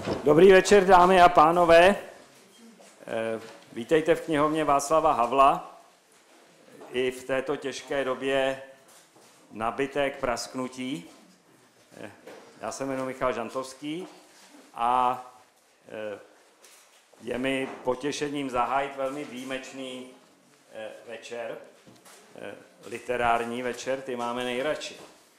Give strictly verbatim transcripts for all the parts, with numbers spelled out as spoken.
Dobrý večer, dámy a pánové. Vítejte v knihovně Václava Havla. I v této těžké době nabité k prasknutí. Já se jmenuji Michal Žantovský a je mi potěšením zahájit velmi výjimečný večer, literární večer, ty máme nejradši.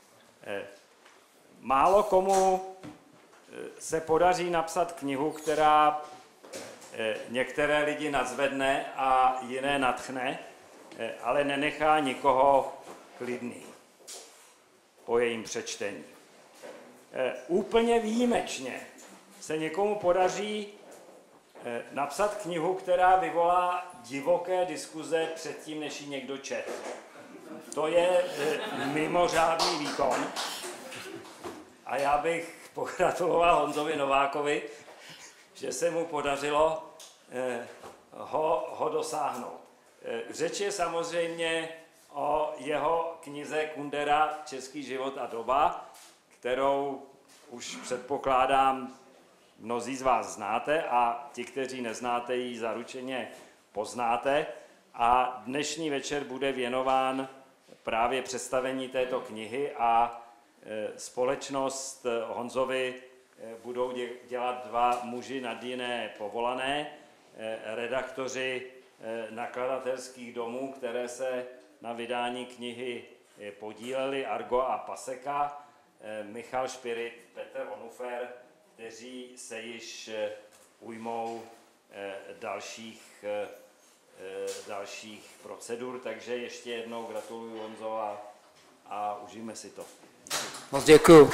Málo komu se podaří napsat knihu, která některé lidi nadzvedne a jiné nadchne, ale nenechá nikoho klidný po jejím přečtení. Úplně výjimečně se někomu podaří napsat knihu, která vyvolá divoké diskuze předtím, než ji někdo čet. To je mimořádný výkon a já bych pogratuloval Honzovi Novákovi, že se mu podařilo ho, ho dosáhnout. Řeč je samozřejmě o jeho knize Kundera Český život a doba, kterou už předpokládám mnozí z vás znáte a ti, kteří neznáte, ji zaručeně poznáte. A dnešní večer bude věnován právě představení této knihy a společnost Honzovi budou dělat dva muži nadjiné povolané, redaktoři nakladatelských domů, které se na vydání knihy podíleli, Argo a Paseka, Michal Špirit, Petr Onufer, kteří se již ujmou dalších, dalších procedur. Takže ještě jednou gratuluju, Honzo, a, a užijeme si to. Moc děkuju.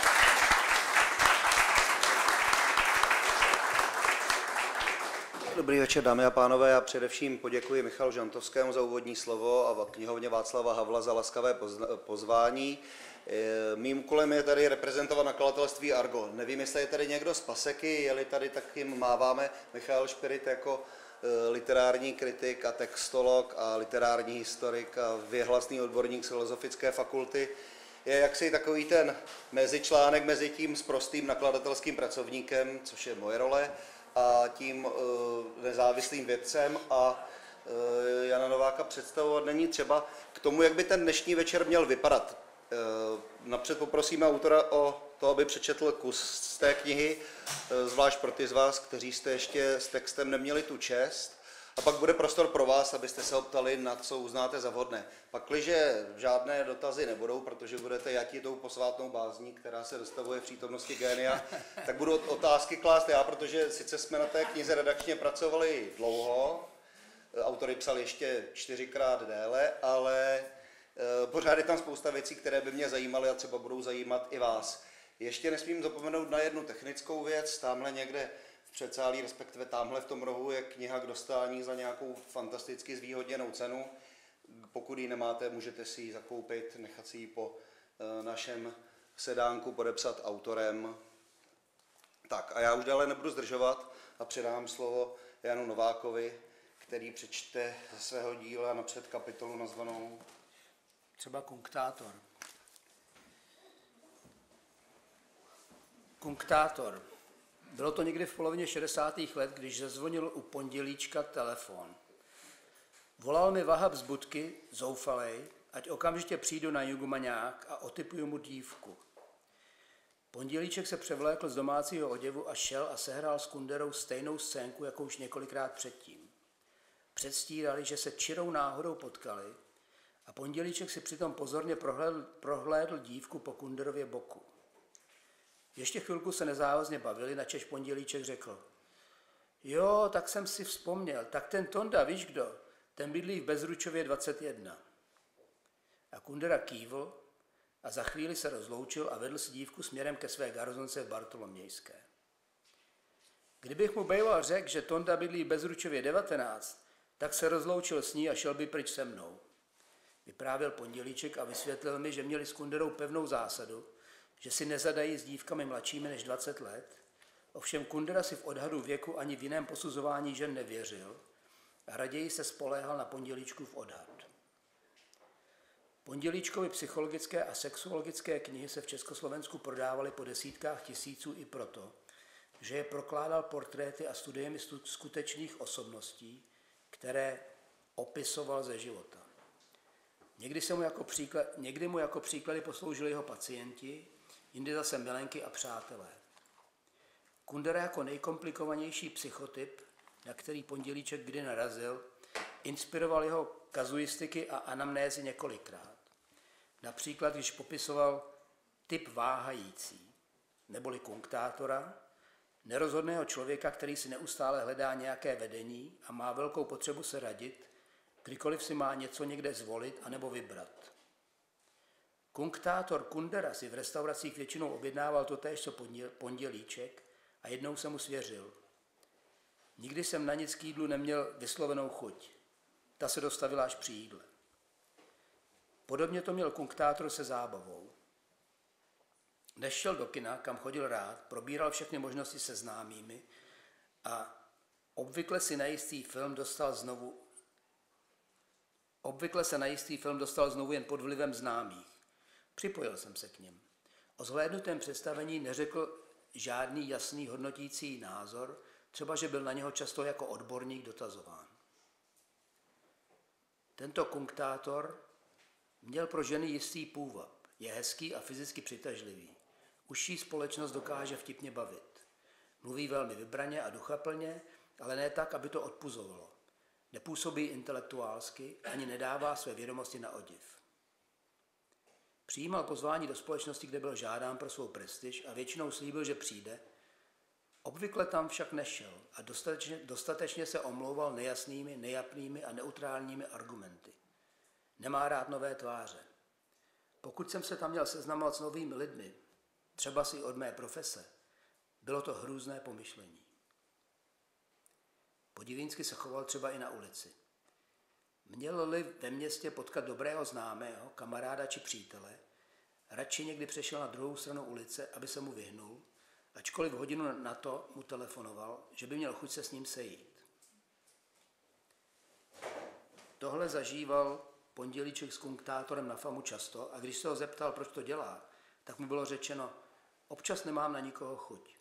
Dobrý večer, dámy a pánové. Já především poděkuji Michalu Žantovskému za úvodní slovo a knihovně Václava Havla za laskavé pozvání. Mým úkolem je tady reprezentovat nakladatelství Argo. Nevím, jestli je tady někdo z Paseky, je-li tady, tak jim máváme. Michal Špirit jako literární kritik a textolog a literární historik a věhlasný odborník z Filozofické fakulty je jaksi takový ten mezičlánek mezi tím sprostým nakladatelským pracovníkem, což je moje role, a tím nezávislým vědcem, a Jana Nováka představovat není třeba. K tomu, jak by ten dnešní večer měl vypadat. Napřed poprosíme autora o to, aby přečetl kus z té knihy, zvlášť pro ty z vás, kteří jste ještě s textem neměli tu čest. A pak bude prostor pro vás, abyste se optali, na co uznáte za vhodné. Pakliže žádné dotazy nebudou, protože budete jati tou posvátnou bázní, která se dostavuje v přítomnosti génia, tak budu otázky klást já, protože sice jsme na té knize redakčně pracovali dlouho, autory psal ještě čtyřikrát déle, ale pořád je tam spousta věcí, které by mě zajímaly a třeba budou zajímat i vás. Ještě nesmím zapomenout na jednu technickou věc, tamhle někde v předsálí, respektive tamhle v tom rohu, je kniha k dostání za nějakou fantasticky zvýhodněnou cenu. Pokud ji nemáte, můžete si ji zakoupit, nechat si ji po našem sedánku podepsat autorem. Tak a já už dále nebudu zdržovat a předám slovo Janu Novákovi, který přečte ze svého díla napřed kapitolu nazvanou Třeba Kunktátor. Kunktátor. Bylo to někdy v polovině šedesátých let, když zazvonil u Pondělíčka telefon. Volal mi Vahab z budky, zoufalej, ať okamžitě přijdu na Jugumaňák a otypuju mu dívku. Pondělíček se převlékl z domácího oděvu a šel a sehrál s Kunderou stejnou scénku, jako už několikrát předtím. Předstírali, že se čirou náhodou potkali a Pondělíček si přitom pozorně prohlédl, prohlédl dívku po Kunderově boku. Ještě chvilku se nezávazně bavili, načež Pondělíček řekl: Jo, tak jsem si vzpomněl, tak ten Tonda, víš kdo? Ten bydlí v Bezručově dvacet jedna. A Kundera kývl a za chvíli se rozloučil a vedl si dívku směrem ke své garzonce v Bartolomějské. Kdybych mu bejval řekl, že Tonda bydlí v Bezručově devatenáct, tak se rozloučil s ní a šel by pryč se mnou. Vyprávěl Pondělíček a vysvětlil mi, že měli s Kunderou pevnou zásadu, že si nezadají s dívkami mladšími než dvacet let, ovšem Kundera si v odhadu věku ani v jiném posuzování žen nevěřil a raději se spoléhal na Pondělíčkův odhad. Pondělíčkovi psychologické a sexuologické knihy se v Československu prodávaly po desítkách tisíců i proto, že je prokládal portréty a studiemi skutečných osobností, které opisoval ze života. Někdy, se mu jako příklad, někdy mu jako příklady posloužili jeho pacienti, jindy zase milenky a přátelé. Kundera jako nejkomplikovanější psychotyp, na který Pondělíček kdy narazil, inspiroval jeho kazuistiky a anamnézy několikrát. Například, když popisoval typ váhající, neboli kunktátora, nerozhodného člověka, který si neustále hledá nějaké vedení a má velkou potřebu se radit, kdykoliv si má něco někde zvolit anebo vybrat. Kunktátor Kundera si v restauracích většinou objednával totéž, co Pondělíček, a jednou se mu svěřil. Nikdy jsem na nic k jídlu neměl vyslovenou chuť. Ta se dostavila až při jídle. Podobně to měl kunktátor se zábavou. Než šel do kina, kam chodil rád, probíral všechny možnosti se známými a obvykle si na jistý film dostal znovu obvykle se na jistý film dostal znovu jen pod vlivem známých. Připojil jsem se k něm. O zhlédnutém představení neřekl žádný jasný hodnotící názor, třeba že byl na něho často jako odborník dotazován. Tento kunktátor měl pro ženy jistý půvab, je hezký a fyzicky přitažlivý. Užší společnost dokáže vtipně bavit. Mluví velmi vybraně a duchaplně, ale ne tak, aby to odpuzovalo. Nepůsobí intelektuálsky, ani nedává své vědomosti na odiv. Přijímal pozvání do společnosti, kde byl žádán pro svou prestiž a většinou slíbil, že přijde. Obvykle tam však nešel a dostatečně, dostatečně se omlouval nejasnými, nejapnými a neutrálními argumenty. Nemá rád nové tváře. Pokud jsem se tam měl seznamovat s novými lidmi, třeba si od mé profese, bylo to hrůzné pomyšlení. Podivínsky se choval třeba i na ulici. Měl-li ve městě potkat dobrého známého, kamaráda či přítele, radši někdy přešel na druhou stranu ulice, aby se mu vyhnul, ačkoliv hodinu na to mu telefonoval, že by měl chuť se s ním sejít. Tohle zažíval Pondělíček s kunktátorem na famu často a když se ho zeptal, proč to dělá, tak mu bylo řečeno, občas nemám na nikoho chuť.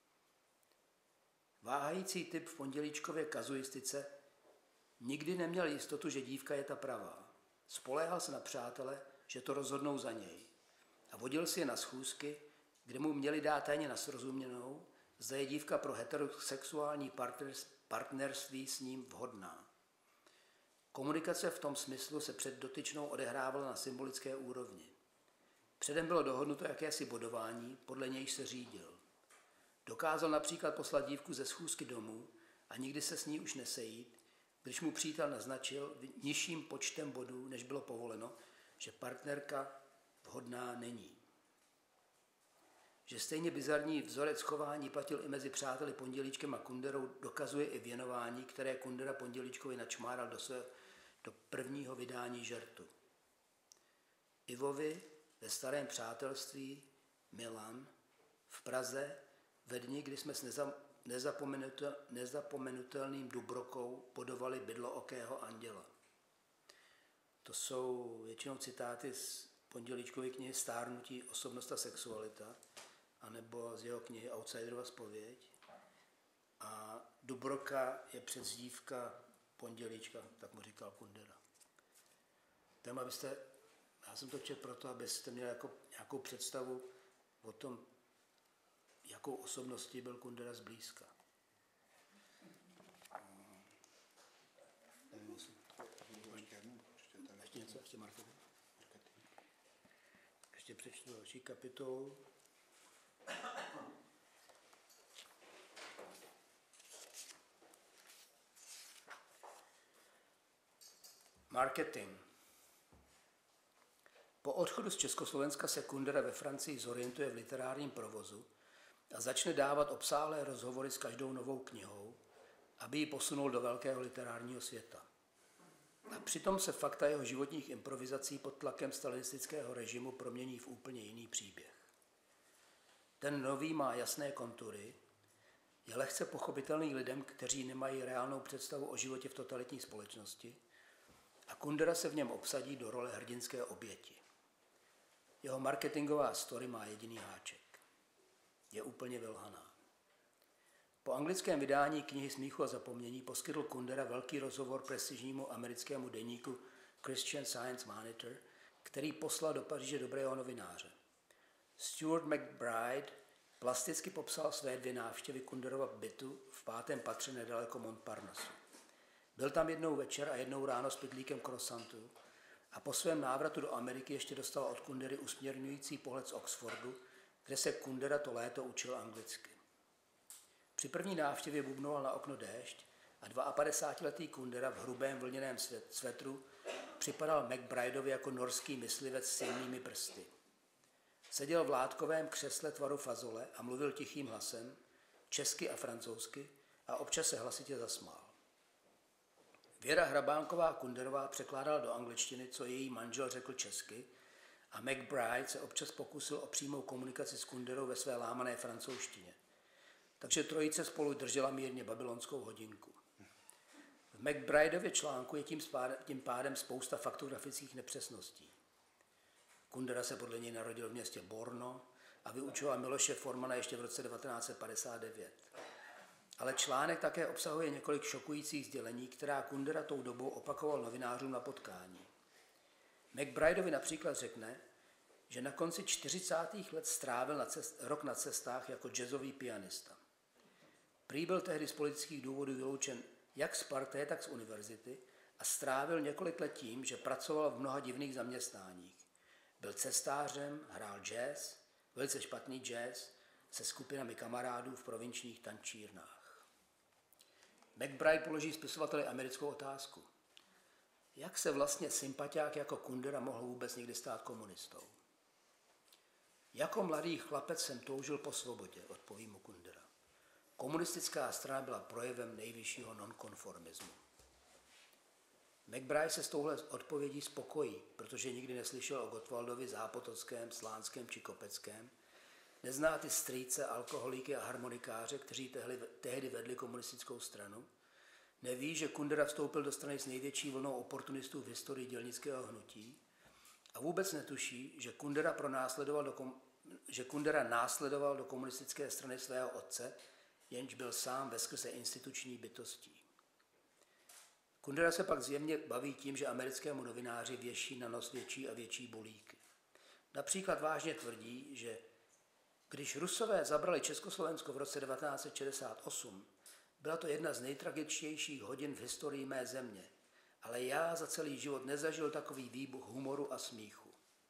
Váhající typ v Pondělíčkově kazuistice nikdy neměl jistotu, že dívka je ta pravá. Spoléhal se na přátele, že to rozhodnou za něj. A vodil si je na schůzky, kde mu měli dát tajně na srozuměnou, zda je dívka pro heterosexuální partnerství s ním vhodná. Komunikace v tom smyslu se před dotyčnou odehrávala na symbolické úrovni. Předem bylo dohodnuto jakési bodování, podle nějž se řídil. Dokázal například poslat dívku ze schůzky domů a nikdy se s ní už nesejít, když mu přítel naznačil nižším počtem bodů, než bylo povoleno, že partnerka vhodná není. Že stejně bizarní vzorec chování platil i mezi přáteli Pondělíčkem a Kunderou, dokazuje i věnování, které Kundera Pondělíčkovi načmáral do, své, do prvního vydání Žertu. Ivovi ve Starém přátelství, Milan, v Praze, ve dni, kdy jsme s neza, nezapomenutel, nezapomenutelným Dubrokou podovali bydlookého anděla. To jsou většinou citáty z Pondělíčkovy knihy Stárnutí, osobnost a sexualita, anebo z jeho knihy Outsiderova zpověď. A Dubroka je přezdívka Pondělíčka, tak mu říkal Kundera. Tam, abyste, já jsem to četl proto, abyste měli jako nějakou představu o tom, jakou osobností byl Kundera zblízka. Ještě něco? Ještě marketing? Ještě přečtu další kapitolu. Marketing. Po odchodu z Československa se Kundera ve Francii zorientuje v literárním provozu a začne dávat obsáhlé rozhovory s každou novou knihou, aby ji posunul do velkého literárního světa. A přitom se fakta jeho životních improvizací pod tlakem stalinistického režimu promění v úplně jiný příběh. Ten nový má jasné kontury, je lehce pochopitelný lidem, kteří nemají reálnou představu o životě v totalitní společnosti, a Kundera se v něm obsadí do role hrdinské oběti. Jeho marketingová story má jediný háček. Je úplně vylhaná. Po anglickém vydání knihy Smíchu a zapomnění poskytl Kundera velký rozhovor prestižnímu americkému deníku Christian Science Monitor, který poslal do Paříže dobrého novináře. Stuart McBride plasticky popsal své dvě návštěvy Kunderova bytu v pátém patře nedaleko Montparnasse. Byl tam jednou večer a jednou ráno s pytlíkem croissantu a po svém návratu do Ameriky ještě dostal od Kundery usměrňující pohled z Oxfordu, kde se Kundera to léto učil anglicky. Při první návštěvě bubnoval na okno déšť a padesátidvouletý Kundera v hrubém vlněném svetru připadal McBrideovi jako norský myslivec s silnými prsty. Seděl v látkovém křesle tvaru fazole a mluvil tichým hlasem, česky a francouzsky, a občas se hlasitě zasmál. Věra Hrabánková Kunderová překládala do angličtiny, co její manžel řekl česky, a McBride se občas pokusil o přímou komunikaci s Kunderou ve své lámané francouzštině. Takže trojice spolu držela mírně babylonskou hodinku. V McBrideově článku je tím, spádem, tím pádem spousta faktografických nepřesností. Kundera se podle něj narodil v městě Borno a vyučoval Miloše Formana ještě v roce devatenáct set padesát devět. Ale článek také obsahuje několik šokujících sdělení, která Kundera tou dobou opakoval novinářům na potkání. McBrideovi například řekne, že na konci čtyřicátých let strávil na cest, rok na cestách jako jazzový pianista. Prý byl tehdy z politických důvodů vyloučen jak z parté, tak z univerzity a strávil několik let tím, že pracoval v mnoha divných zaměstnáních. Byl cestářem, hrál jazz, velice špatný jazz, se skupinami kamarádů v provinčních tančírnách. McBride položí spisovateli americkou otázku. Jak se vlastně sympatiák jako Kundera mohl vůbec někdy stát komunistou? Jako mladý chlapec jsem toužil po svobodě, odpoví mu Kundera. Komunistická strana byla projevem nejvyššího nonkonformismu. McBride se s touhle odpovědí spokojí, protože nikdy neslyšel o Gottwaldovi Zápotockém, Slánském či Kopeckém, nezná ty strýce, alkoholíky a harmonikáře, kteří tehdy, tehdy vedli komunistickou stranu, neví, že Kundera vstoupil do strany s největší vlnou oportunistů v historii dělnického hnutí a vůbec netuší, že Kundera, pronásledoval do kom, že Kundera následoval do komunistické strany svého otce, jenž byl sám veskrze instituční bytostí. Kundera se pak zjevně baví tím, že americkému novináři věší na nos větší a větší bulíky. Například vážně tvrdí, že když Rusové zabrali Československo v roce devatenáct set šedesát osm, byla to jedna z nejtragičtějších hodin v historii mé země, ale já za celý život nezažil takový výbuch humoru a smíchu.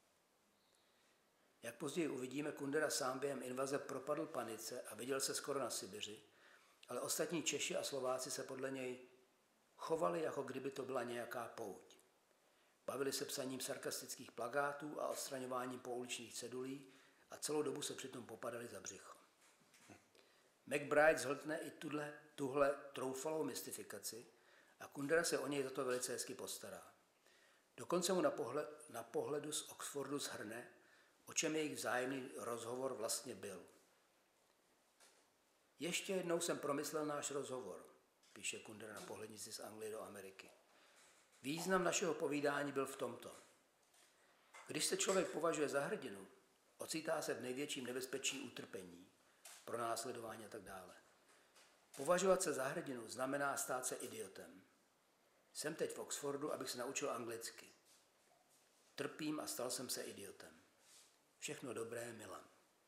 Jak později uvidíme, Kundera sám během invaze propadl panice a viděl se skoro na Sibiři, ale ostatní Češi a Slováci se podle něj chovali, jako kdyby to byla nějaká pouť. Bavili se psaním sarkastických plakátů a odstraňováním pouličních cedulí a celou dobu se přitom popadali za břicho. McBride zhltne i tuhle, tuhle troufalou mystifikaci a Kundera se o něj za to velice hezky postará. Dokonce mu na, pohled, na pohledu z Oxfordu shrne, o čem jejich vzájemný rozhovor vlastně byl. Ještě jednou jsem promyslel náš rozhovor, píše Kundera na pohlednici z Anglie do Ameriky. Význam našeho povídání byl v tomto. Když se člověk považuje za hrdinu, ocitá se v největším nebezpečí utrpení, pronásledování a tak dále. Považovat se za hrdinu znamená stát se idiotem. Jsem teď v Oxfordu, abych se naučil anglicky. Trpím a stal jsem se idiotem. Všechno dobré, Milan.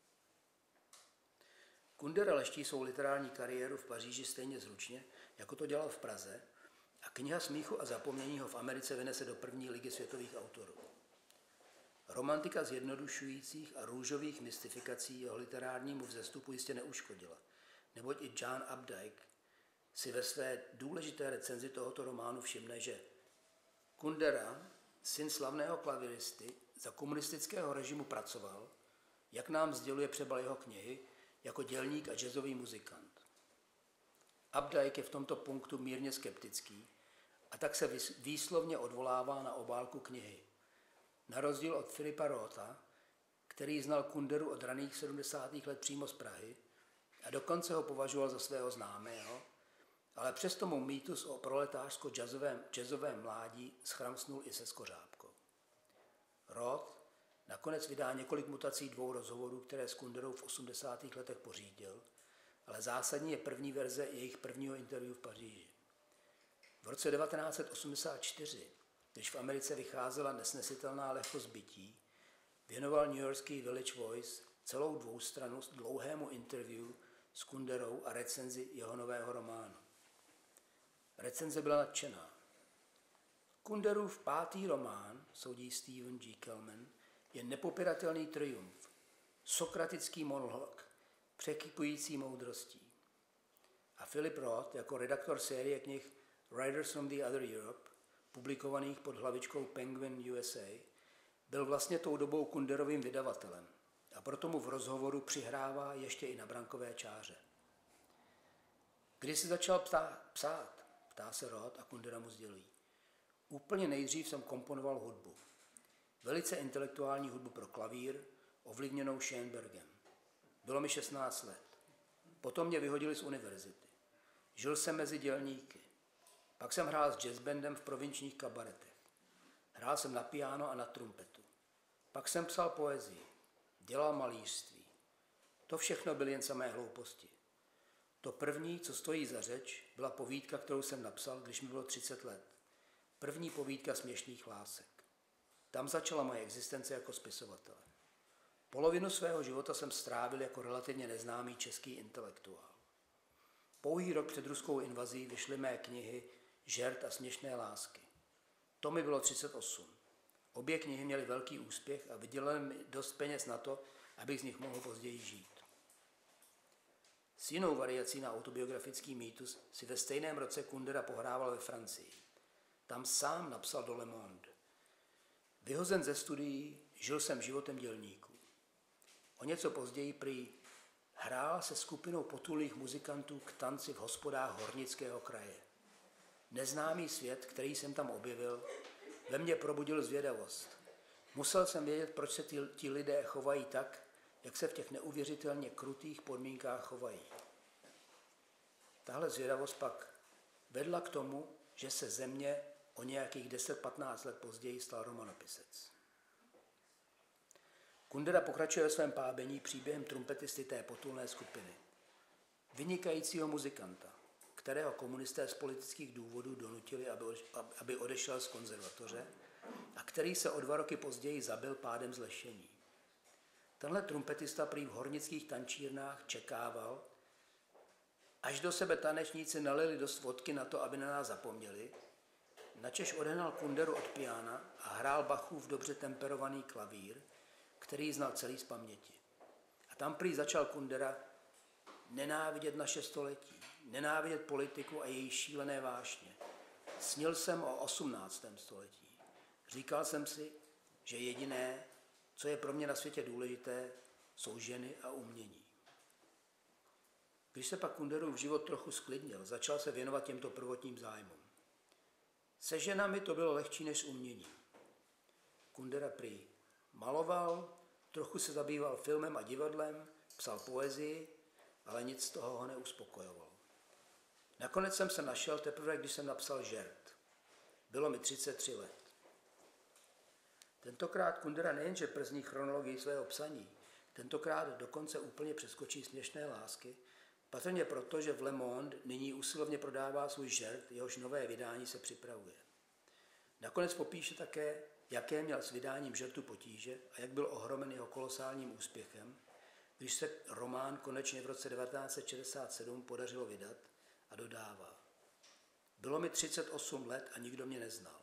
Kundera leští svou literární kariéru v Paříži stejně zručně, jako to dělal v Praze, a kniha Smíchu a zapomnění ho v Americe vynese do první ligy světových autorů. Romantika zjednodušujících a růžových mystifikací jeho literárnímu vzestupu jistě neuškodila, neboť i John Updike si ve své důležité recenzi tohoto románu všimne, že Kundera, syn slavného klaviristy, za komunistického režimu pracoval, jak nám sděluje přebal jeho knihy, jako dělník a jazzový muzikant. Updike je v tomto punktu mírně skeptický a tak se výslovně odvolává na obálku knihy. Na rozdíl od Filipa Rotha, který znal Kunderu od raných sedmdesátých let přímo z Prahy a dokonce ho považoval za svého známého, ale přesto mu mýtus o proletářsko-jazzovém jazzovém mládí schramsnul i se skořápkou. Roth nakonec vydá několik mutací dvou rozhovorů, které s Kunderou v osmdesátých letech pořídil, ale zásadní je první verze jejich prvního interview v Paříži. V roce devatenáct set osmdesát čtyři, když v Americe vycházela Nesnesitelná lehkost bytí, věnoval newyorský Village Voice celou dvoustranu dlouhému interview s Kunderou a recenzi jeho nového románu. Recenze byla nadšená. Kunderův pátý román, soudí Stephen G. Kellman, je nepopiratelný triumf, sokratický monolog, překypující moudrostí. A Philip Roth, jako redaktor série knih Writers from the Other Europe, publikovaných pod hlavičkou Penguin U S A, byl vlastně tou dobou Kunderovým vydavatelem a proto mu v rozhovoru přihrává ještě i na brankové čáře. Kdy jsi začal ptá, psát, ptá se Roth a Kundera mu sdělí. Úplně nejdřív jsem komponoval hudbu. Velice intelektuální hudbu pro klavír, ovlivněnou Schoenbergem. Bylo mi šestnáct let. Potom mě vyhodili z univerzity. Žil jsem mezi dělníky. Pak jsem hrál s jazzbandem v provinčních kabaretech. Hrál jsem na piano a na trumpetu. Pak jsem psal poezii. Dělal malířství. To všechno byly jen samé hlouposti. To první, co stojí za řeč, byla povídka, kterou jsem napsal, když mi bylo třicet let. První povídka Směšných lásek. Tam začala moje existence jako spisovatele. Polovinu svého života jsem strávil jako relativně neznámý český intelektuál. Pouhý rok před ruskou invazí vyšly mé knihy Žert a směšné lásky. To mi bylo třicet osm. Obě knihy měly velký úspěch a vydělali mi dost peněz na to, abych z nich mohl později žít. S jinou variací na autobiografický mýtus si ve stejném roce Kundera pohrával ve Francii. Tam sám napsal do Le Monde. Vyhozen ze studií, žil jsem životem dělníků. O něco později prý hrál se skupinou potulných muzikantů k tanci v hospodách Hornického kraje. Neznámý svět, který jsem tam objevil, ve mně probudil zvědavost. Musel jsem vědět, proč se ti, ti lidé chovají tak, jak se v těch neuvěřitelně krutých podmínkách chovají. Tahle zvědavost pak vedla k tomu, že se ze mě o nějakých deset patnáct let později stal romanopisec. Kundera pokračuje ve svém pábení příběhem trumpetisty té potulné skupiny. Vynikajícího muzikanta, kterého komunisté z politických důvodů donutili, aby odešel z konzervatoře a který se o dva roky později zabil pádem z lešení. Tenhle trumpetista prý v hornických tančírnách čekával, až do sebe tanečníci nalili dost vodky na to, aby na nás zapomněli, načež odehnal Kunderu od piana a hrál Bachův dobře temperovaný klavír, který znal celý z paměti. A tam prý začal Kundera nenávidět naše století, nenávidět politiku a její šílené vášně. Snil jsem o osmnáctém století. Říkal jsem si, že jediné, co je pro mě na světě důležité, jsou ženy a umění. Když se pak Kunderův život trochu sklidnil, začal se věnovat těmto prvotním zájmům. Se ženami to bylo lehčí než s uměním. Kundera prý maloval, trochu se zabýval filmem a divadlem, psal poezii, ale nic z toho ho neuspokojovalo. Nakonec jsem se našel teprve, když jsem napsal Žert. Bylo mi třicet tři let. Tentokrát Kundera nejenže przní chronologii svého psaní, tentokrát dokonce úplně přeskočí Směšné lásky, patrně proto, že v Le Monde nyní usilovně prodává svůj Žert, jehož nové vydání se připravuje. Nakonec popíše také, jaké měl s vydáním Žertu potíže a jak byl ohromen jeho kolosálním úspěchem, když se román konečně v roce devatenáct set šedesát sedm podařilo vydat, a dodává. Bylo mi třicet osm let a nikdo mě neznal.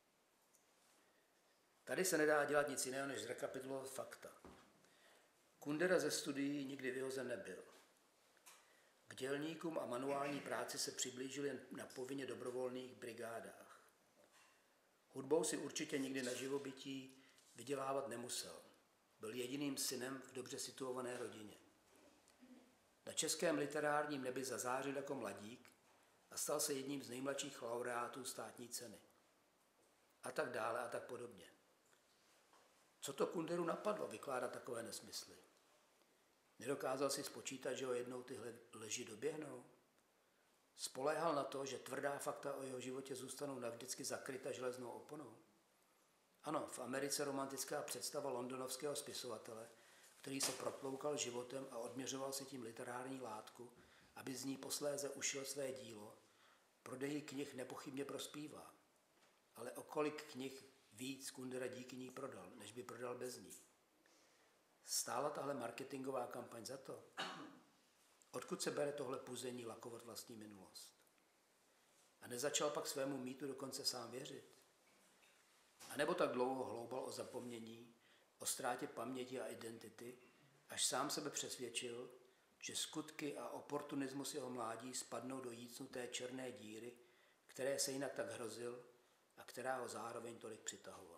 Tady se nedá dělat nic jiného, než zrekapitulovat fakta. Kundera ze studií nikdy vyhozen nebyl. K dělníkům a manuální práci se přiblížil jen na povinně dobrovolných brigádách. Hudbou si určitě nikdy na živobytí vydělávat nemusel. Byl jediným synem v dobře situované rodině. Na českém literárním nebi zazářil jako mladík a stal se jedním z nejmladších laureátů státní ceny. A tak dále a tak podobně. Co to Kunderu napadlo vykládat takové nesmysly? Nedokázal si spočítat, že ho jednou tyhle leži doběhnou? Spoléhal na to, že tvrdá fakta o jeho životě zůstanou navždycky zakryta železnou oponou? Ano, v Americe romantická představa londonovského spisovatele, který se protloukal životem a odměřoval si tím literární látku, aby z ní posléze ušil své dílo, prodej knih nepochybně prospívá. Ale o kolik knih víc Kundera díky ní prodal, než by prodal bez ní? Stála tahle marketingová kampaň za to? Odkud se bere tohle puzení lakovat vlastní minulost? A nezačal pak svému mýtu dokonce sám věřit? A nebo tak dlouho hloubal o zapomnění, o ztrátě paměti a identity, až sám sebe přesvědčil, že skutky a oportunismus jeho mládí spadnou do jícnuté černé díry, které se jinak tak hrozil a která ho zároveň tolik přitahovala.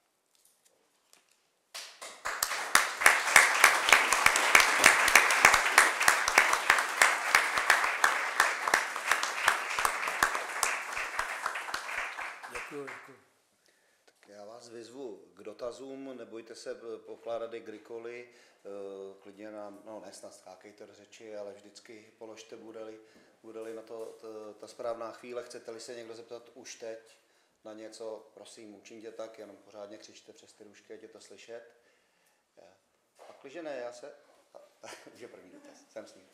Děkuji, děkuji. Tak já vás vyzvu k dotazům, nebojte se pokládat i kdykoliv, klidně nám, no ne snad skákejte do řeči, ale vždycky položte, bude-li, bude-li na to t, ta správná chvíle. Chcete-li se někdo zeptat už teď na něco, prosím, učiňte tak, jenom pořádně křičte přes ty růžky, ať je to slyšet. A když ne, já se... Už je první dotaz, jsem s ním.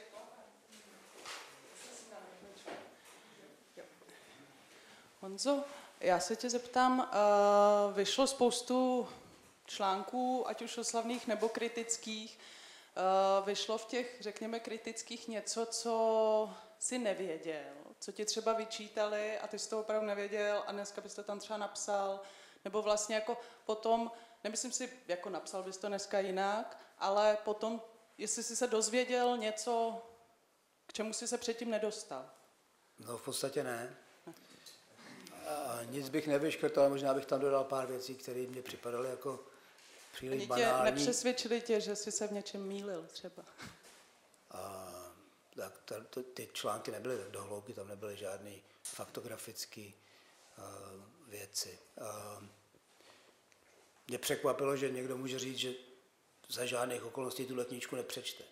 Honzo, já se tě zeptám, uh, vyšlo spoustu článků, ať už oslavných nebo kritických. Uh, vyšlo v těch, řekněme, kritických něco, co jsi nevěděl, co ti třeba vyčítali a ty jsi to opravdu nevěděl a dneska bys to tam třeba napsal, nebo vlastně jako potom, nemyslím si, jako napsal bys to dneska jinak, ale potom, jestli jsi se dozvěděl něco, k čemu jsi se předtím nedostal. No v podstatě ne. A nic bych nevyškrtal, možná bych tam dodal pár věcí, které mě připadaly jako příliš Oni banální. tě nepřesvědčili tě, že jsi se v něčem mýlil třeba? A, tak ta, to, ty články nebyly tak dohloubky, tam nebyly žádné faktografické uh, věci. Uh, mě překvapilo, že někdo může říct, že za žádných okolností tuhle knížku nepřečte.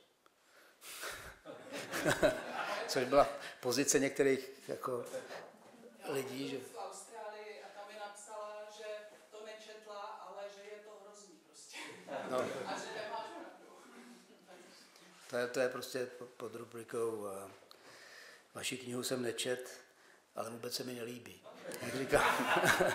Což byla pozice některých jako lidí, že... v Austrálii a tam mi napsala, že to nečetla, ale že je to hrozný prostě. No. A že nemáš pravdu. To je, to je prostě pod rubrikou uh, vaši knihu jsem nečet, ale vůbec se mi nelíbí. Jak říkám.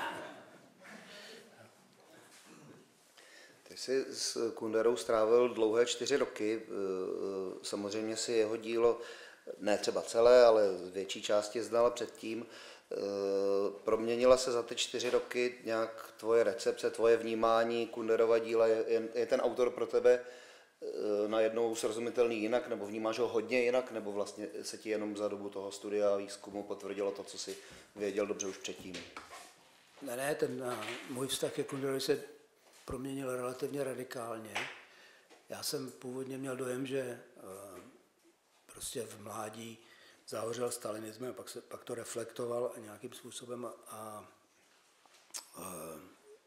Ty jsi s Kunderou strávil dlouhé čtyři roky. Samozřejmě si jeho dílo ne třeba celé, ale z větší části znala předtím. Proměnila se za ty čtyři roky nějak tvoje recepce, tvoje vnímání Kunderova díla? Je, je ten autor pro tebe najednou srozumitelný jinak, nebo vnímáš ho hodně jinak, nebo vlastně se ti jenom za dobu toho studia a výzkumu potvrdilo to, co jsi věděl dobře už předtím? Ne, ne, ten uh, můj vztah ke Kunderovi se proměnil relativně radikálně. Já jsem původně měl dojem, že uh, prostě v mládí zahořel stalinismem a pak, se, pak to reflektoval nějakým způsobem a, a uh,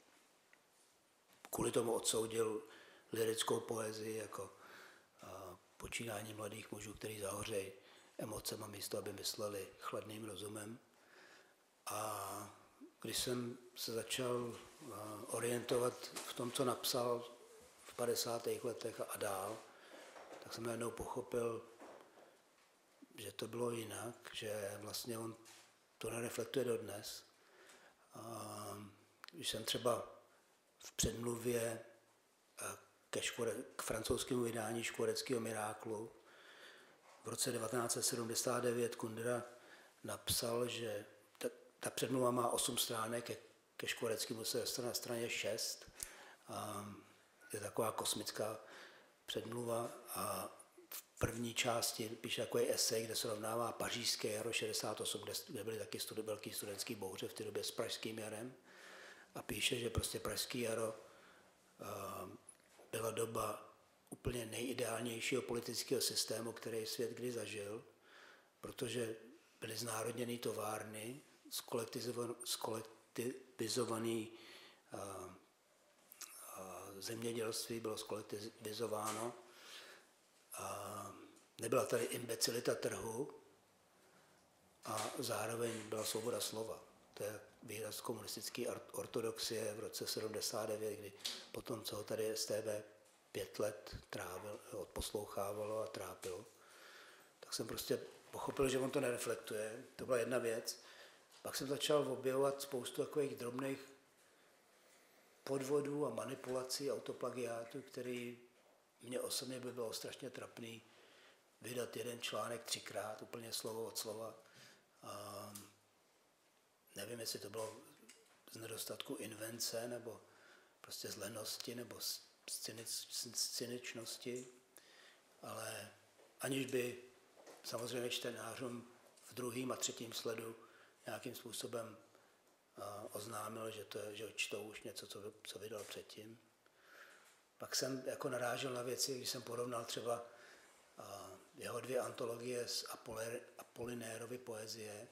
kvůli tomu odsoudil lyrickou poezii jako uh, počínání mladých mužů, kteří zahořejí emocema místo, aby mysleli chladným rozumem. A když jsem se začal uh, orientovat v tom, co napsal v padesátých letech a, a dál, tak jsem najednou pochopil, že to bylo jinak, že vlastně on to nereflektuje dodnes. Uh, když jsem třeba v předmluvě uh, ke škore, k francouzskému vydání Škvoreckého miráklu v roce devatenáct set sedmdesát devět Kundera napsal, že ta, ta předmluva má osm stránek, ke, ke Škvoreckému se na straně šest. Um, je taková kosmická předmluva a v první části píše takový esej, kde srovnává pařížské jaro šedesát osm, kde, kde byly taky studi, velký studentský bouře v té době s pražským jarem a píše, že prostě pražský jaro uh, byla doba úplně nejideálnějšího politického systému, který svět kdy zažil, protože byly znárodněny továrny, skolektivizovaný uh, uh, zemědělství bylo skolektivizováno, a nebyla tady imbecilita trhu a zároveň byla svoboda slova. To je výraz komunistické ortodoxie v roce sedmdesát devět, kdy potom, co ho tady S T B pět let trávil, odposlouchávalo a trápilo, tak jsem prostě pochopil, že on to nereflektuje. To byla jedna věc. Pak jsem začal objevovat spoustu takových drobných podvodů a manipulací, autoplagiátů, který mě osobně by bylo strašně trapný vydat jeden článek třikrát, úplně slovo od slova. A nevím, jestli to bylo z nedostatku invence, nebo prostě z lenosti, nebo z, cynic, z cyničnosti, ale aniž by samozřejmě čtenářům v druhém a třetím sledu nějakým způsobem a, oznámil, že, to je, že čtou už něco, co, co vydal předtím. Pak jsem jako narážel na věci, když jsem porovnal třeba a, jeho dvě antologie z Apolinérovy poezie,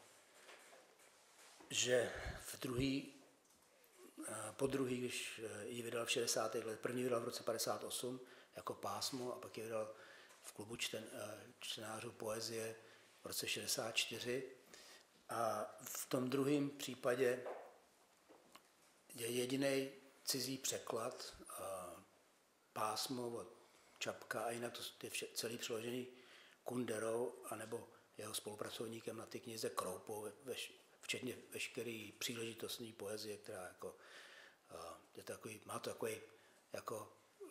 že v druhý, po druhý, když ji vydal v šedesátých letech, první vydal v roce padesát osm jako pásmo a pak ji vydal v klubu čten, čtenářů poezie v roce šedesát čtyři. A v tom druhém případě je jediný cizí překlad pásmo od Čapka a jinak to je vše, celý přeložený Kunderou anebo jeho spolupracovníkem na té knize Kroupou, veš, včetně veškeré příležitostné poezie, která jako, je takový, má to takový, jako,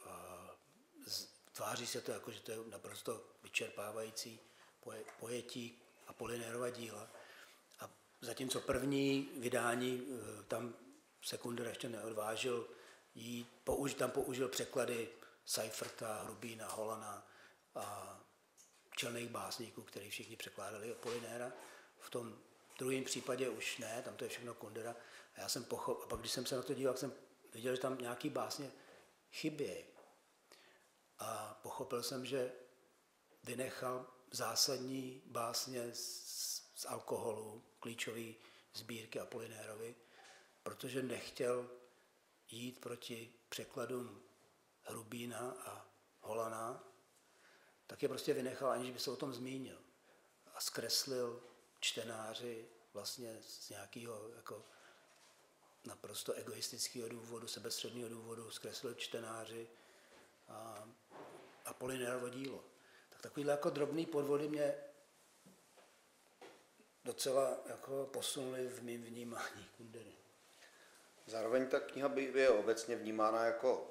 tváří se to jako, že to je naprosto vyčerpávající pojetí Apolinérova díla. A zatímco první vydání, tam se Kundera ještě neodvážil jít, použ, tam použil překlady Seiferta, Hrubína, Holana a čelných básníků, který všichni překládali Apolinéra. V tom druhém případě už ne, tam to je všechno Kundera. A já jsem pochopil, a pak když jsem se na to díval, jsem viděl, že tam nějaký básně chybějí. A pochopil jsem, že vynechal zásadní básně z, z alkoholu, klíčové sbírky Apolinérovi, protože nechtěl jít proti překladům Hrubína a Holana, tak je prostě vynechal, aniž by se o tom zmínil. A zkreslil čtenáři vlastně z nějakého jako naprosto egoistického důvodu, sebestředního důvodu, zkreslil čtenáři a Apolinérovo dílo. Tak takovýhle jako drobný podvody mě docela jako posunuli v mým vnímání Kundery. Zároveň ta kniha je obecně vnímána jako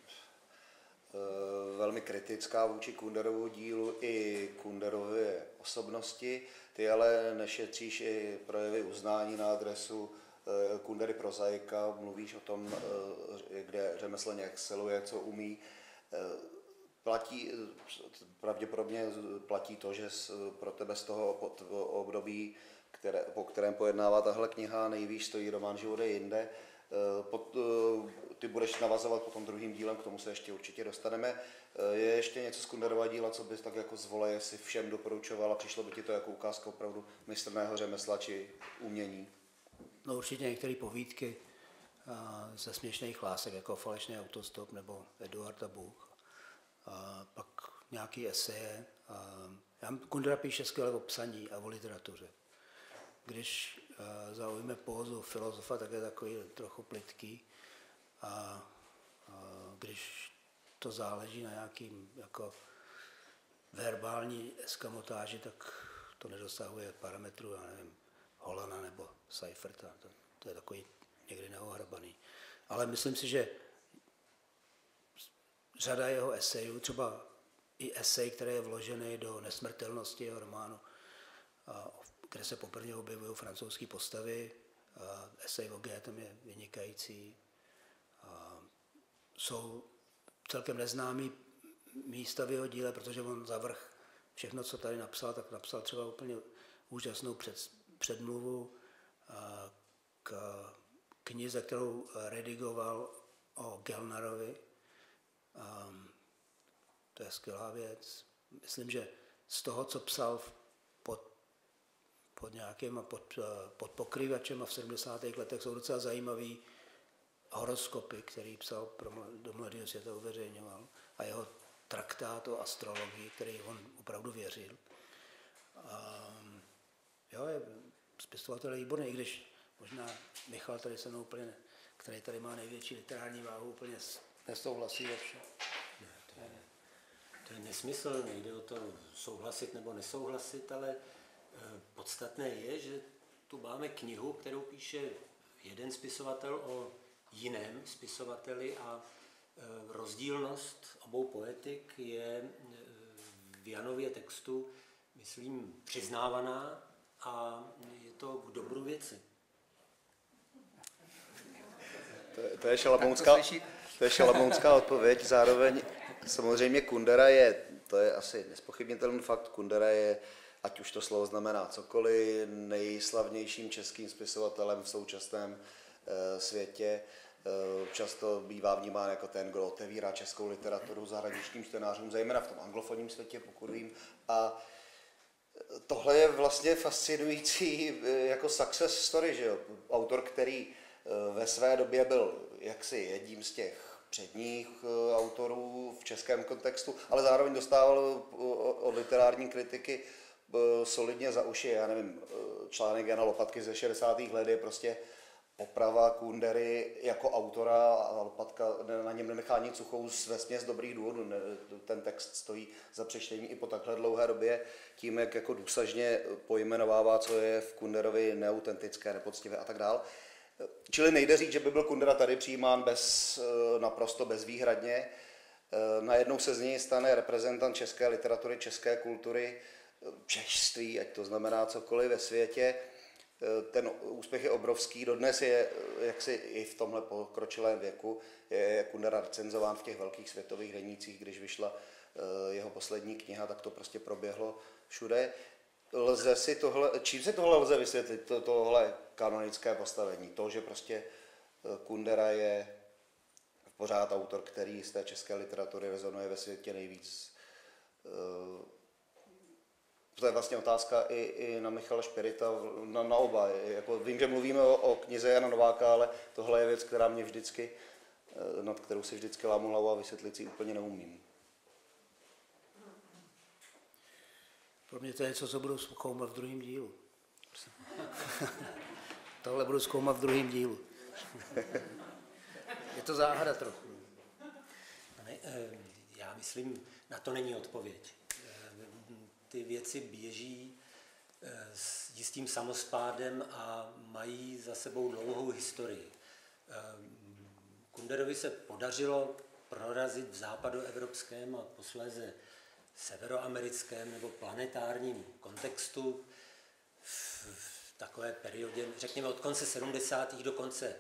e, velmi kritická vůči Kunderovu dílu i Kunderově osobnosti. Ty ale nešetříš i projevy uznání na adresu e, Kundery prozaika, mluvíš o tom, e, kde řemeslně exceluje, co umí. E, platí, pravděpodobně platí to, že pro tebe z toho období, které, po kterém pojednává tahle kniha, nejvíc stojí román Život je jinde. Pod, ty budeš navazovat potom druhým dílem, k tomu se ještě určitě dostaneme. Je ještě něco z Kunderova díla, co bys tak jako z voleje si všem doporučoval a přišlo by ti to jako ukázka opravdu mistrného řemesla či umění? No určitě některé povídky ze směšných lásek, jako Falešný autostop nebo Eduard a Bůh. A pak nějaký eseje. A Kundera píše skvěle o psaní a o literatuře. Když uh, zaujme pózu filozofa, tak je takový trochu plytký. A uh, když to záleží na nějakým jako verbální eskamotáži, tak to nedosahuje parametru, já nevím, Holana nebo Seiferta. To, to je takový někdy neohrabaný. Ale myslím si, že řada jeho esejů, třeba i esej, který je vložený do Nesmrtelnosti jeho románu, a kde se poprvé objevují francouzské postavy. A esej o Goethem je vynikající. A jsou celkem neznámý místa v jeho díle, protože on zavrch všechno, co tady napsal, tak napsal třeba úplně úžasnou před, předmluvu k knize, kterou redigoval o Gellnerovi. A to je skvělá věc. Myslím, že z toho, co psal pod pod nějakým pod, pod pokrývačem a v sedmdesátých letech jsou docela zajímavý horoskopy, který psal pro, do mladého světa uveřejňoval a jeho traktát o astrologii, který on opravdu věřil. A, jo, je spisovatel výborný, i když možná Michal tady se mnou úplně, který tady má největší literární váhu, úplně nesouhlasí ve všem. Ne, to je, to je nesmysl, nejde o to souhlasit nebo nesouhlasit, ale podstatné je, že tu máme knihu, kterou píše jeden spisovatel o jiném spisovateli a rozdílnost obou poetik je v Janově textu, myslím, přiznávaná a je to k dobru věci. To je, to je šalamounská, to je šalamounská odpověď, zároveň samozřejmě Kundera je, to je asi nezpochybnitelný fakt, Kundera je, ať už to slovo znamená cokoliv, nejslavnějším českým spisovatelem v současném e, světě. E, často bývá vnímán jako ten, kdo otevírá českou literaturu zahraničním čtenářům, zejména v tom anglofonním světě, pokud vím. A tohle je vlastně fascinující jako success story, že jo? Autor, který ve své době byl jaksi jedním z těch předních autorů v českém kontextu, ale zároveň dostával od literární kritiky solidně za uši. Já nevím, článek Jana Lopatky ze šedesátých let je prostě poprava Kundery jako autora a Lopatka na něm nenechá nic suchou vesměs dobrých důvodů. Ten text stojí za přečtení i po takhle dlouhé době tím, jak jako důsažně pojmenovává, co je v Kunderovi neautentické, nepoctivé a tak dále. Čili nejde říct, že by byl Kundera tady přijímán bez, naprosto bezvýhradně. Najednou se z něj stane reprezentant české literatury, české kultury, češství, ať to znamená cokoliv ve světě. Ten úspěch je obrovský, dodnes je jaksi i v tomhle pokročilém věku, je Kundera recenzován v těch velkých světových denících, když vyšla jeho poslední kniha, tak to prostě proběhlo všude. Lze si tohle, čím si tohle lze vysvětlit, to, tohle kanonické postavení? To, že prostě Kundera je pořád autor, který z té české literatury rezonuje ve světě nejvíc. To je vlastně otázka i, i na Michala Šperita, na, na oba. Jako, vím, že mluvíme o, o knize Jana Nováka, ale tohle je věc, která mě vždycky, nad kterou si vždycky lámu hlavu a vysvětlit si úplně neumím. Pro mě to je něco, co budu zkoumat v druhém dílu. Tohle budu zkoumat v druhém dílu. Je to záhada trochu. Ne, já myslím, na to není odpověď. Ty věci běží s jistým samospádem a mají za sebou dlouhou historii. Kunderovi se podařilo prorazit v západoevropském a posléze severoamerickém nebo planetárním kontextu v takové periodě, řekněme od konce sedmdesátých do konce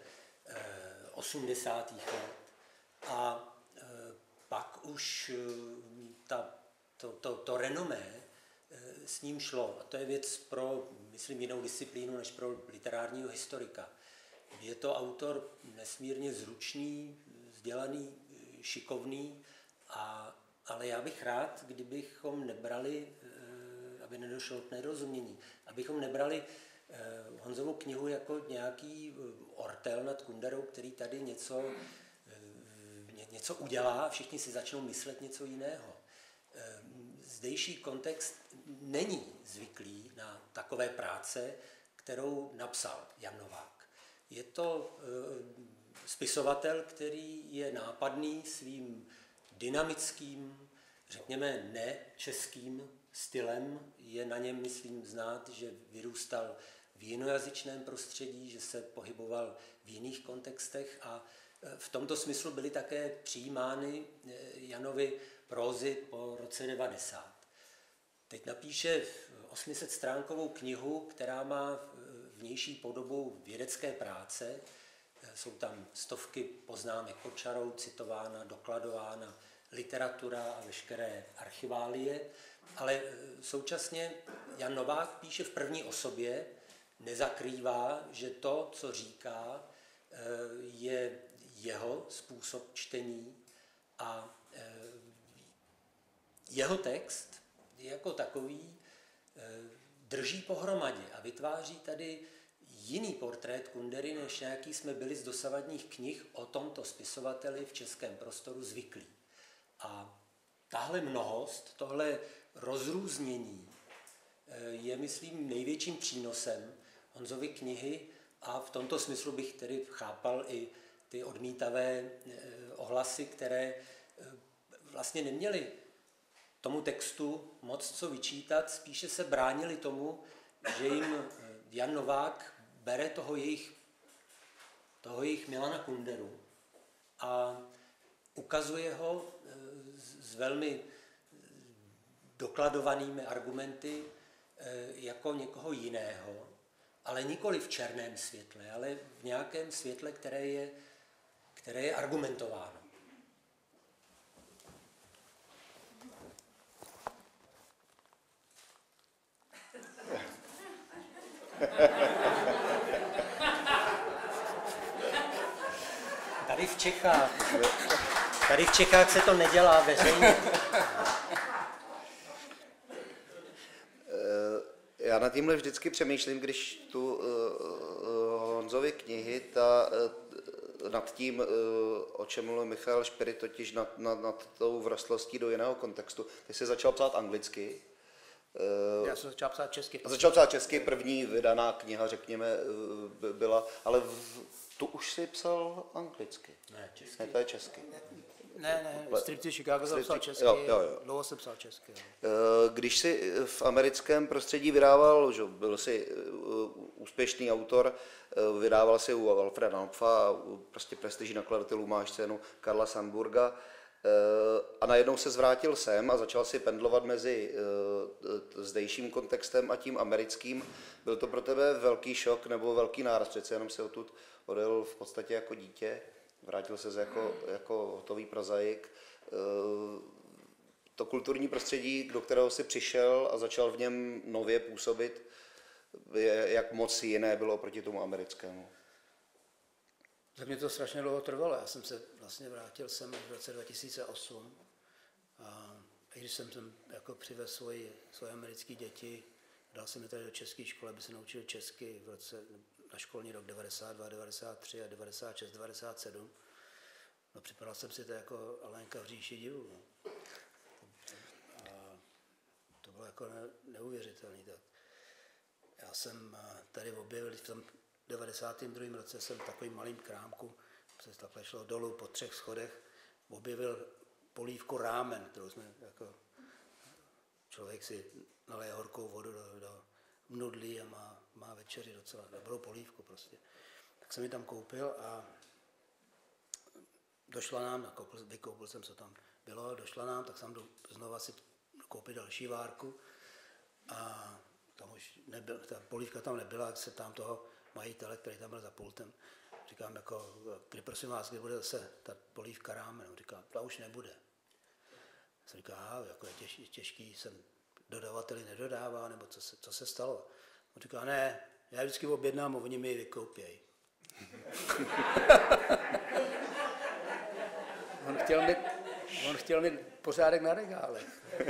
osmdesátých let. A pak už ta, to, to, to renomé s ním šlo. A to je věc pro, myslím, jinou disciplínu než pro literárního historika. Je to autor nesmírně zručný, vzdělaný, šikovný, a, ale já bych rád, kdybychom nebrali, aby nedošlo k nerozumění, abychom nebrali Honzovu knihu jako nějaký ortel nad Kunderou, který tady něco, něco udělá a všichni si začnou myslet něco jiného. Zdejší kontext není zvyklý na takové práce, kterou napsal Jan Novák. Je to spisovatel, který je nápadný svým dynamickým, řekněme ne českým stylem. Je na něm, myslím, znát, že vyrůstal v jinojazyčném prostředí, že se pohyboval v jiných kontextech a v tomto smyslu byly také přijímány Janovy prózy po roce devadesát. Teď napíše osmisetstránkovou knihu, která má vnější podobu vědecké práce. Jsou tam stovky poznámek pod čarou, citována, dokladována literatura a veškeré archiválie, ale současně Jan Novák píše v první osobě, nezakrývá, že to, co říká, je jeho způsob čtení a jeho text jako takový drží pohromadě a vytváří tady jiný portrét Kundery, než nějaký jsme byli z dosavadních knih o tomto spisovateli v českém prostoru zvyklí. A tahle mnohost, tohle rozrůznění je, myslím, největším přínosem Honzovy knihy a v tomto smyslu bych tedy chápal i ty odmítavé ohlasy, které vlastně neměly tomu textu moc co vyčítat, spíše se bránili tomu, že jim Jan Novák bere toho jejich, toho jejich Milana Kunderu a ukazuje ho s velmi dokladovanými argumenty jako někoho jiného, ale nikoli v černém světle, ale v nějakém světle, které je, které je argumentováno. Tady v Čechách, tady v Čechách se to nedělá veřejně. Já nad tímhle vždycky přemýšlím, když tu uh, Honzovy knihy, ta, uh, nad tím, uh, o čem mluvil Michal Špiry, totiž nad, nad, nad tou vrostlostí do jiného kontextu. Ty jsi začal psát anglicky. Uh, Já jsem začal psát česky. Začal psát česky, první vydaná kniha, řekněme, uh, byla, ale v, tu už jsi psal anglicky. Ne, česky. Ne, to je česky. Ne, ne, Striptease Chicago jsem psal česky, jo, jo, jo. dlouho jsem psal česky. Jo. Když jsi v americkém prostředí vydával, že byl jsi úspěšný autor, vydával si u Alfreda Knopfa a prostě prestižní nakladatelů máš cenu Karla Sandburga a najednou se zvrátil sem a začal si pendlovat mezi zdejším kontextem a tím americkým. Byl to pro tebe velký šok nebo velký náraz? Přece jenom se odtud odjel v podstatě jako dítě. Vrátil se jako, jako hotový prozaik. To kulturní prostředí, do kterého si přišel a začal v něm nově působit, jak moc jiné bylo oproti tomu americkému? Tak mě to strašně dlouho trvalo. Já jsem se vlastně vrátil sem v roce dva tisíce osm. A i když jsem sem jako přivez svoji, svoje americké děti, dal jsem je tady do české školy, aby se naučili česky v roce, na školní rok devadesát dva, devadesát tři a devadesát šest, devadesát sedm. No připadal jsem si to jako Alenka v říši divu. No. A to bylo jako ne, neuvěřitelný. Tak. Já jsem tady objevil v tom devadesátém druhém roce jsem v takovým malým krámku, se takhle šlo dolů po třech schodech, objevil polívku rámen, kterou jsme jako člověk si naleje horkou vodu do, do nudlí a má, má večeři docela dobrou polívku prostě. Tak jsem ji tam koupil a došla nám, nakoupil, vykoupil jsem, co tam bylo, došla nám, tak jsem jdu znova si koupit další várku a tam už nebyl, ta polívka tam nebyla, tak se tam toho majitele, který tam byl za pultem, říkám jako, kdy prosím vás, kdy bude zase ta polívka rámen, říkám, ta už nebude. Jsem říkal, aha, jako je těž, těžký, jsem dodavateli nedodává, nebo co se, co se stalo. On říká, ne, já vždycky objednám a oni mi ji vykoupějí. on, chtěl mít, on chtěl mít pořádek na regále.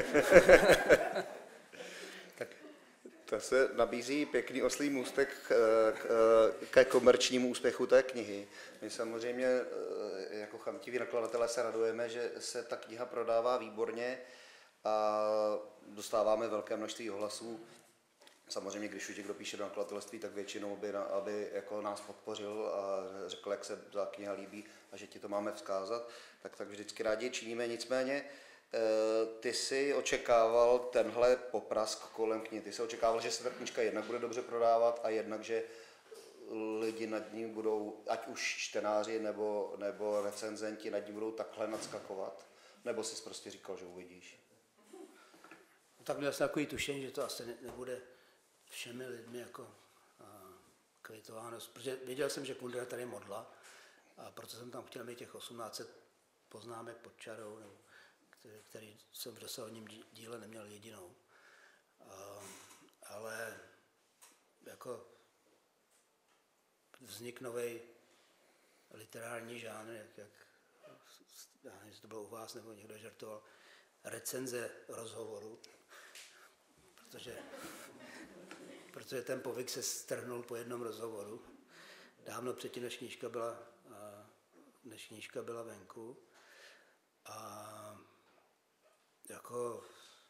Tak. To se nabízí pěkný oslý můstek ke komerčnímu úspěchu té knihy. My samozřejmě jako chamtiví nakladatelé se radujeme, že se ta kniha prodává výborně a dostáváme velké množství ohlasů. Samozřejmě, když už někdo píše do nakladatelství, tak většinou, aby, aby jako nás podpořil a řekl, jak se ta kniha líbí a že ti to máme vzkázat, tak, tak vždycky rádi činíme. Nicméně ty jsi očekával tenhle poprask kolem knihy. Ty jsi očekával, že se ta knížka jednak bude dobře prodávat a jednak, že lidi nad ní budou, ať už čtenáři nebo, nebo recenzenti, nad ní budou takhle nadskakovat? Nebo jsi prostě říkal, že uvidíš? Tak měl jsem takový tušení, že to asi nebude všemi lidmi jako kvitováno, protože věděl jsem, že Kundera tady modla a proto jsem tam chtěl mít těch osmnáct set poznámek pod čarou, nebo který, který jsem v dosavadním díle neměl jedinou. A, ale jako vznik novej literární žánr, jak, jak já nevím, jestli to bylo u vás, nebo někdo žartoval, recenze rozhovoru, protože, protože ten povyk se strhnul po jednom rozhovoru. Dávno předtím, než knížka byla, než knížka byla venku. A jako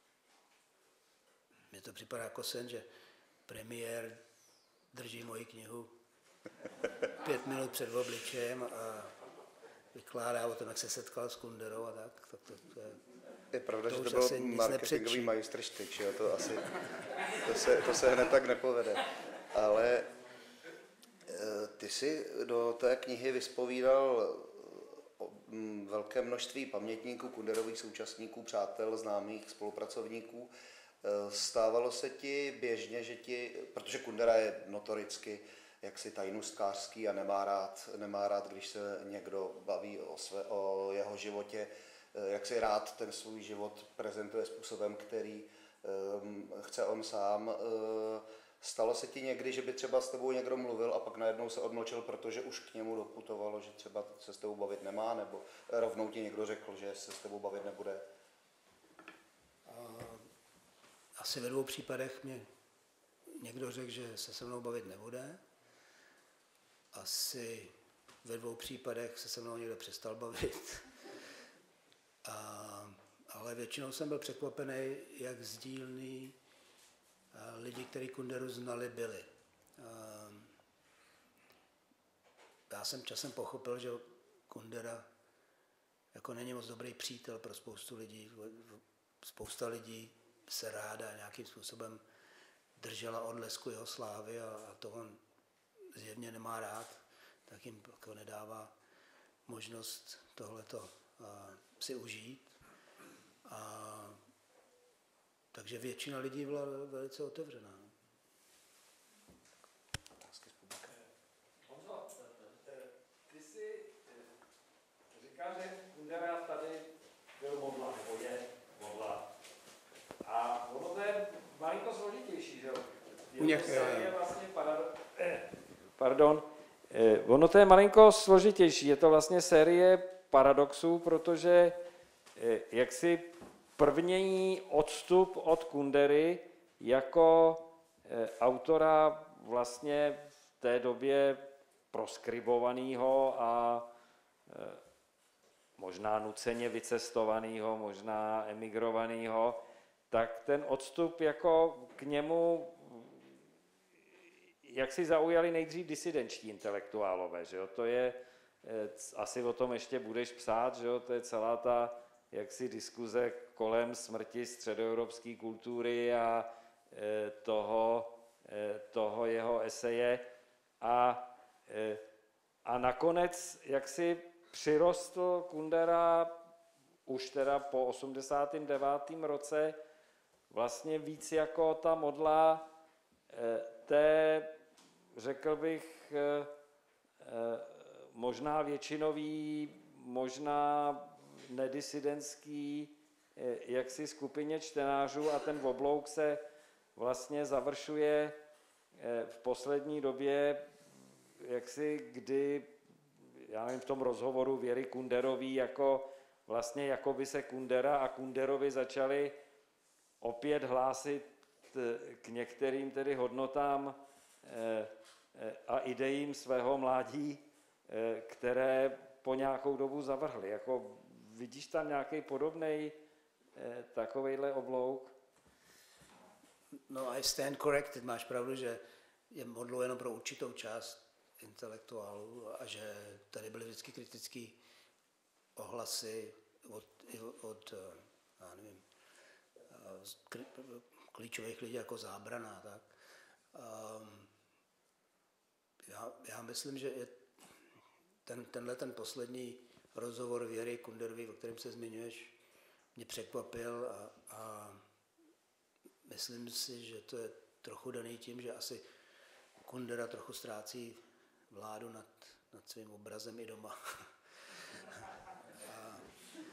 mně to připadá jako sen, že premiér drží moji knihu pět minut před obličejem a vykládá o tom, jak se setkal s Kunderou a tak. tak to, to je, Je pravda, to že už to byl asi nic marketingový nepřečí. majstrštyk, že jo, to asi, to se, to se hned tak nepovede. Ale ty jsi do té knihy vyspovídal velké množství pamětníků, Kunderových současníků, přátel, známých, spolupracovníků. Stávalo se ti běžně, že ti, protože Kundera je notoricky jaksi tajnůstkářský a nemá rád, nemá rád, když se někdo baví o, své, o jeho životě, jak si rád ten svůj život prezentuje způsobem, který um, chce on sám. Uh, stalo se ti někdy, že by třeba s tebou někdo mluvil a pak najednou se odmlčel, protože už k němu doputovalo, že třeba se s tebou bavit nemá, nebo rovnou ti někdo řekl, že se s tebou bavit nebude? Uh, asi ve dvou případech mě někdo řekl, že se se mnou bavit nebude. Asi ve dvou případech se se mnou někdo přestal bavit. A, ale většinou jsem byl překvapený, jak sdílný lidi, kteří Kunderu znali, byli. A, já jsem časem pochopil, že Kundera jako není moc dobrý přítel pro spoustu lidí. Spousta lidí se ráda nějakým způsobem držela odlesku jeho slávy a, a to on zjevně nemá rád, tak jim jako nedává možnost tohleto a, si užít. A, takže většina lidí byla velice otevřená. Honzo, ty jsi říkal, že Kundera tady byl modla, nebo je modla. A ono to je malinko složitější, že jo? Je vlastně parado... Pardon. Ono to je malinko složitější. Je to vlastně série paradoxů, protože jaksi první odstup od Kundery jako autora vlastně v té době proskribovaného a možná nuceně vycestovaného, možná emigrovaného, tak ten odstup jako k němu, jak si zaujali nejdřív disidenčtí intelektuálové, že jo? To je, asi o tom ještě budeš psát, že jo? To je celá ta jaksi diskuze kolem smrti středoevropské kultury a toho, toho jeho eseje. A, a nakonec, jak si přirostl Kundera už teda po osmdesátém devátém roce vlastně víc jako ta modla té, řekl bych, možná většinový, možná nedisidentský jaksi skupině čtenářů a ten oblouk se vlastně završuje v poslední době, jaksi kdy, já nevím, v tom rozhovoru Věry Kunderový, jako vlastně jako by se Kundera a Kunderovi začali opět hlásit k některým tedy hodnotám a ideím svého mládí, které po nějakou dobu zavrhli. Jako vidíš tam nějaký podobný takovejhle oblouk? No, I stand corrected. Máš pravdu, že je modlou jenom pro určitou část intelektuálů a že tady byly vždycky kritické ohlasy od, od já nevím, klíčových lidí jako Zábrana. Tak. Um, já, já myslím, že je ten, tenhle ten poslední rozhovor Věry Kunderový, o kterém se zmiňuješ, mě překvapil a, a myslím si, že to je trochu daný tím, že asi Kundera trochu ztrácí vládu nad, nad svým obrazem i doma. a,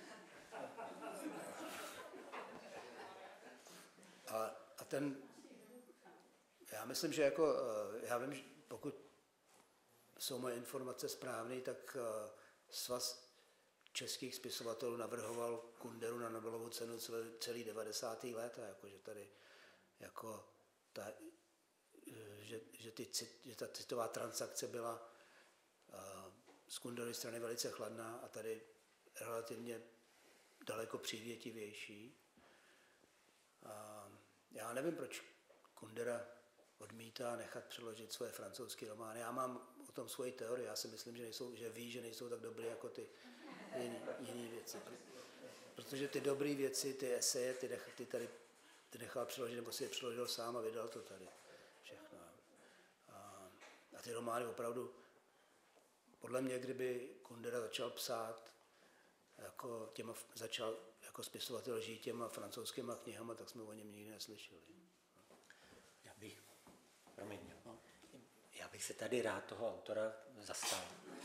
a, a ten, já myslím, že jako, já vím, že pokud jsou moje informace správné, tak Svaz českých spisovatelů navrhoval Kunderu na Nobelovu cenu celý, celý devadesátá léta, jako, že tady jako ta, že, že, ty, že ta citová transakce byla uh, z Kunderovy strany velice chladná a tady relativně daleko přívětivější. Uh, já nevím, proč Kundera odmítá nechat přeložit svoje francouzské romány. Já mám o tom svoji teorii. Já si myslím, že, nejsou, že ví, že nejsou tak dobré jako ty jiné věci. protože ty dobré věci, ty eseje, ty, nech, ty tady ty nechal přeložit, nebo si je přeložil sám a vydal to tady všechno. A, a ty romány opravdu, podle mě, kdyby Kundera začal psát, jako těma, začal jako spisovatel žít těma francouzskýma knihama, tak jsme o něm nikdy neslyšeli. Já bych, promiň, no. Já bych se tady rád toho autora zastal.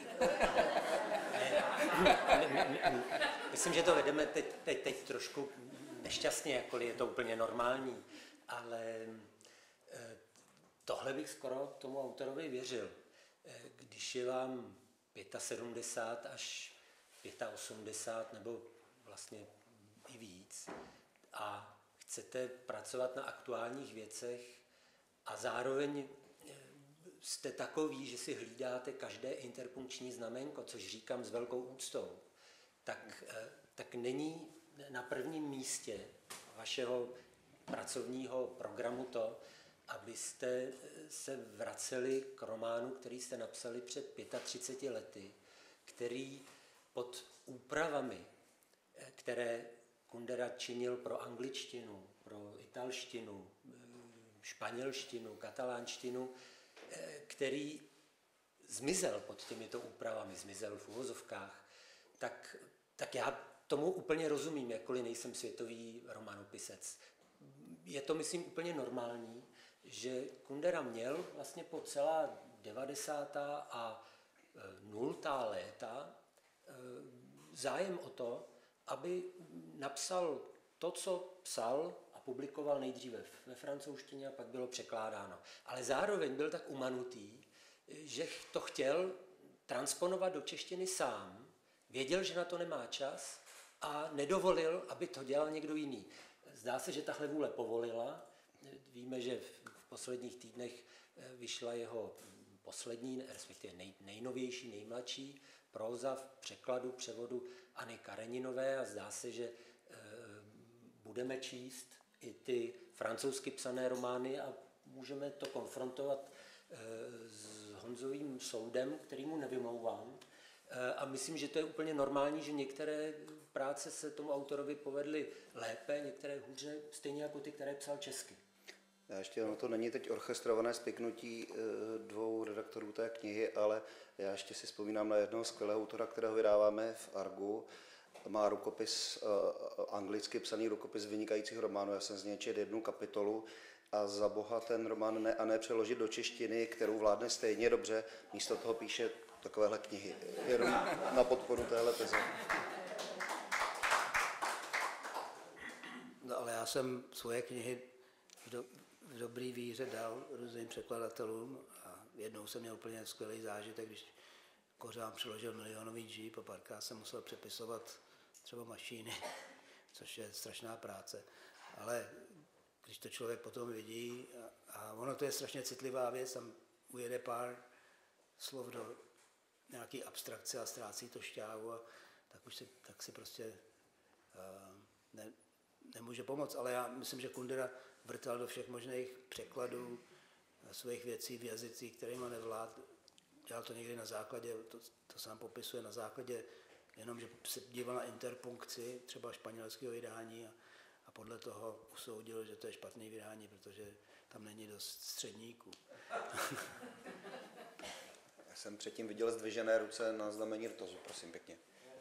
ne, ne, ne, myslím, že to vedeme teď, teď, teď trošku nešťastně, jakkoliv je to úplně normální, ale tohle bych skoro tomu autorovi věřil. Když je vám sedmdesát pět až osmdesát pět nebo vlastně i víc a chcete pracovat na aktuálních věcech a zároveň jste takový, že si hlídáte každé interpunkční znamenko, což říkám s velkou úctou, tak, tak není na prvním místě vašeho pracovního programu to, abyste se vraceli k románu, který jste napsali před třiceti pěti lety, který pod úpravami, které Kundera činil pro angličtinu, pro italštinu, španělštinu, katalánštinu, který zmizel pod těmito úpravami, zmizel v uvozovkách, tak, tak já tomu úplně rozumím, jakkoliv nejsem světový romanopisec. Je to, myslím, úplně normální, že Kundera měl vlastně po celá devadesátá a nultá léta zájem o to, aby napsal to, co psal a publikoval nejdříve ve francouzštině a pak bylo překládáno. Ale zároveň byl tak umanutý, že to chtěl transponovat do češtiny sám, věděl, že na to nemá čas a nedovolil, aby to dělal někdo jiný. Zdá se, že tahle vůle povolila. Víme, že v posledních týdnech vyšla jeho poslední, respektive nej, nejnovější, nejmladší próza v překladu, převodu Anny Kareninové a zdá se, že e, budeme číst i ty francouzsky psané romány a můžeme to konfrontovat e, s Honzovým soudem, kterýmu nevymlouvám. E, a myslím, že to je úplně normální, že některé práce se tomu autorovi povedly lépe, některé hůře, stejně jako ty, které psal česky. Já ještě, ono to není teď orchestrované spiknutí dvou redaktorů té knihy, ale já ještě si vzpomínám na jednoho skvělého autora, kterého vydáváme v Argu. Má rukopis, anglicky psaný rukopis vynikajících románů. Já jsem z něj četl jednu kapitolu a za boha ten román ne a ne přeložit do češtiny, kterou vládne stejně dobře, místo toho píše takovéhle knihy. Jenom na podporu téhle teze. No ale já jsem svoje knihy v, do, v dobrý víře dal různým překladatelům a jednou jsem měl úplně skvělý zážitek, když Kořán přeložil Milionový džíp a párkrát jsem musel přepisovat třeba mašíny, což je strašná práce. Ale když to člověk potom vidí, a, a ono to je strašně citlivá věc, tam ujede pár slov do nějaký abstrakce a ztrácí to šťávu, a tak už si, tak si prostě uh, ne, nemůže pomoct. Ale já myslím, že Kundera vrtal do všech možných překladů svých věcí v jazycích, kterýma nevlád. Dělal to někdy na základě, to, to sám popisuje, na základě jenom, že se díval na interpunkci třeba španělského vydání a, a podle toho usoudil, že to je špatný vydání, protože tam není dost středníků. Já jsem předtím viděl zdvižené ruce na znamení rtozu, prosím pěkně.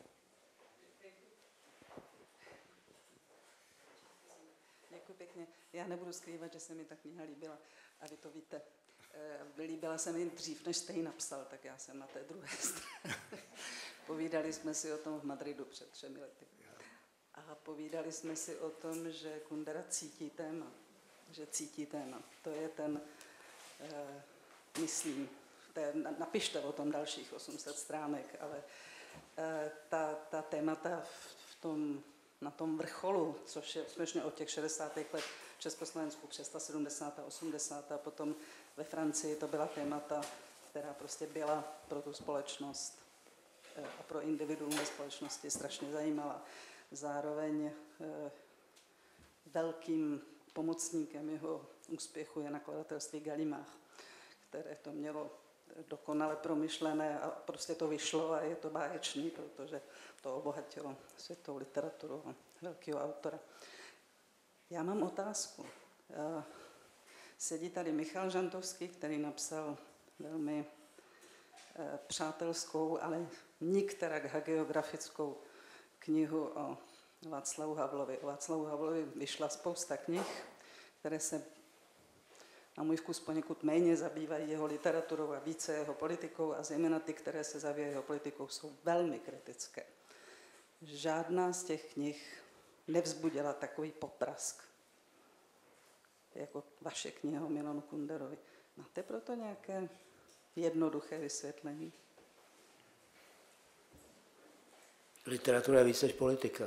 Děkuji pěkně. Já nebudu skrývat, že se mi ta kniha líbila a vy to víte. Líbila se mi dřív, než jste ji napsal, tak já jsem na té druhé straně. Povídali jsme si o tom v Madridu před třemi lety. A povídali jsme si o tom, že Kundera cítí téma. Že cítí téma. To je ten, eh, myslím, té, napište o tom dalších osm set stránek, ale eh, ta, ta témata v tom, na tom vrcholu, což je směšně od těch šedesátých let v Československu přes ta sedmdesátá, osmdesátá a potom ve Francii to byla témata, která prostě byla pro tu společnost a pro individuum ve společnosti strašně zajímala. Zároveň eh, velkým pomocníkem jeho úspěchu je nakladatelství Gallimard, které to mělo dokonale promyšlené a prostě to vyšlo a je to báječný, protože to obohatilo světovou literaturu a velkého autora. Já mám otázku. Sedí tady Michal Žantovský, který napsal velmi přátelskou, ale nikterak hagiografickou knihu o Václavu Havlovi. O Václavu Havlovi vyšla spousta knih, které se na můj vkus poněkud méně zabývají jeho literaturou a více jeho politikou a zejména ty, které se zabývají jeho politikou, jsou velmi kritické. Žádná z těch knih nevzbudila takový poprask, jako vaše kniha o Milanu Kunderovi. Máte proto nějaké jednoduché vysvětlení? Literatura je víc než politika.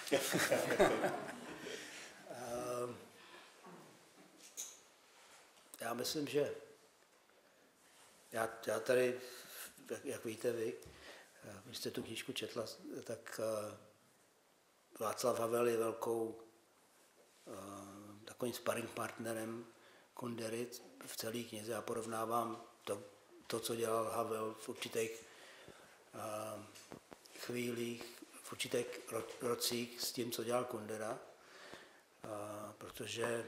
Já myslím, že já, já tady, jak, jak víte vy, když jste tu knížku četla, tak Václav Havel je velkou takovým sparring partnerem Kundery v celé knize. Já porovnávám to, to, co dělal Havel v určitých uh, chvílích, v určitých ro, rocích s tím, co dělal Kundera, uh, protože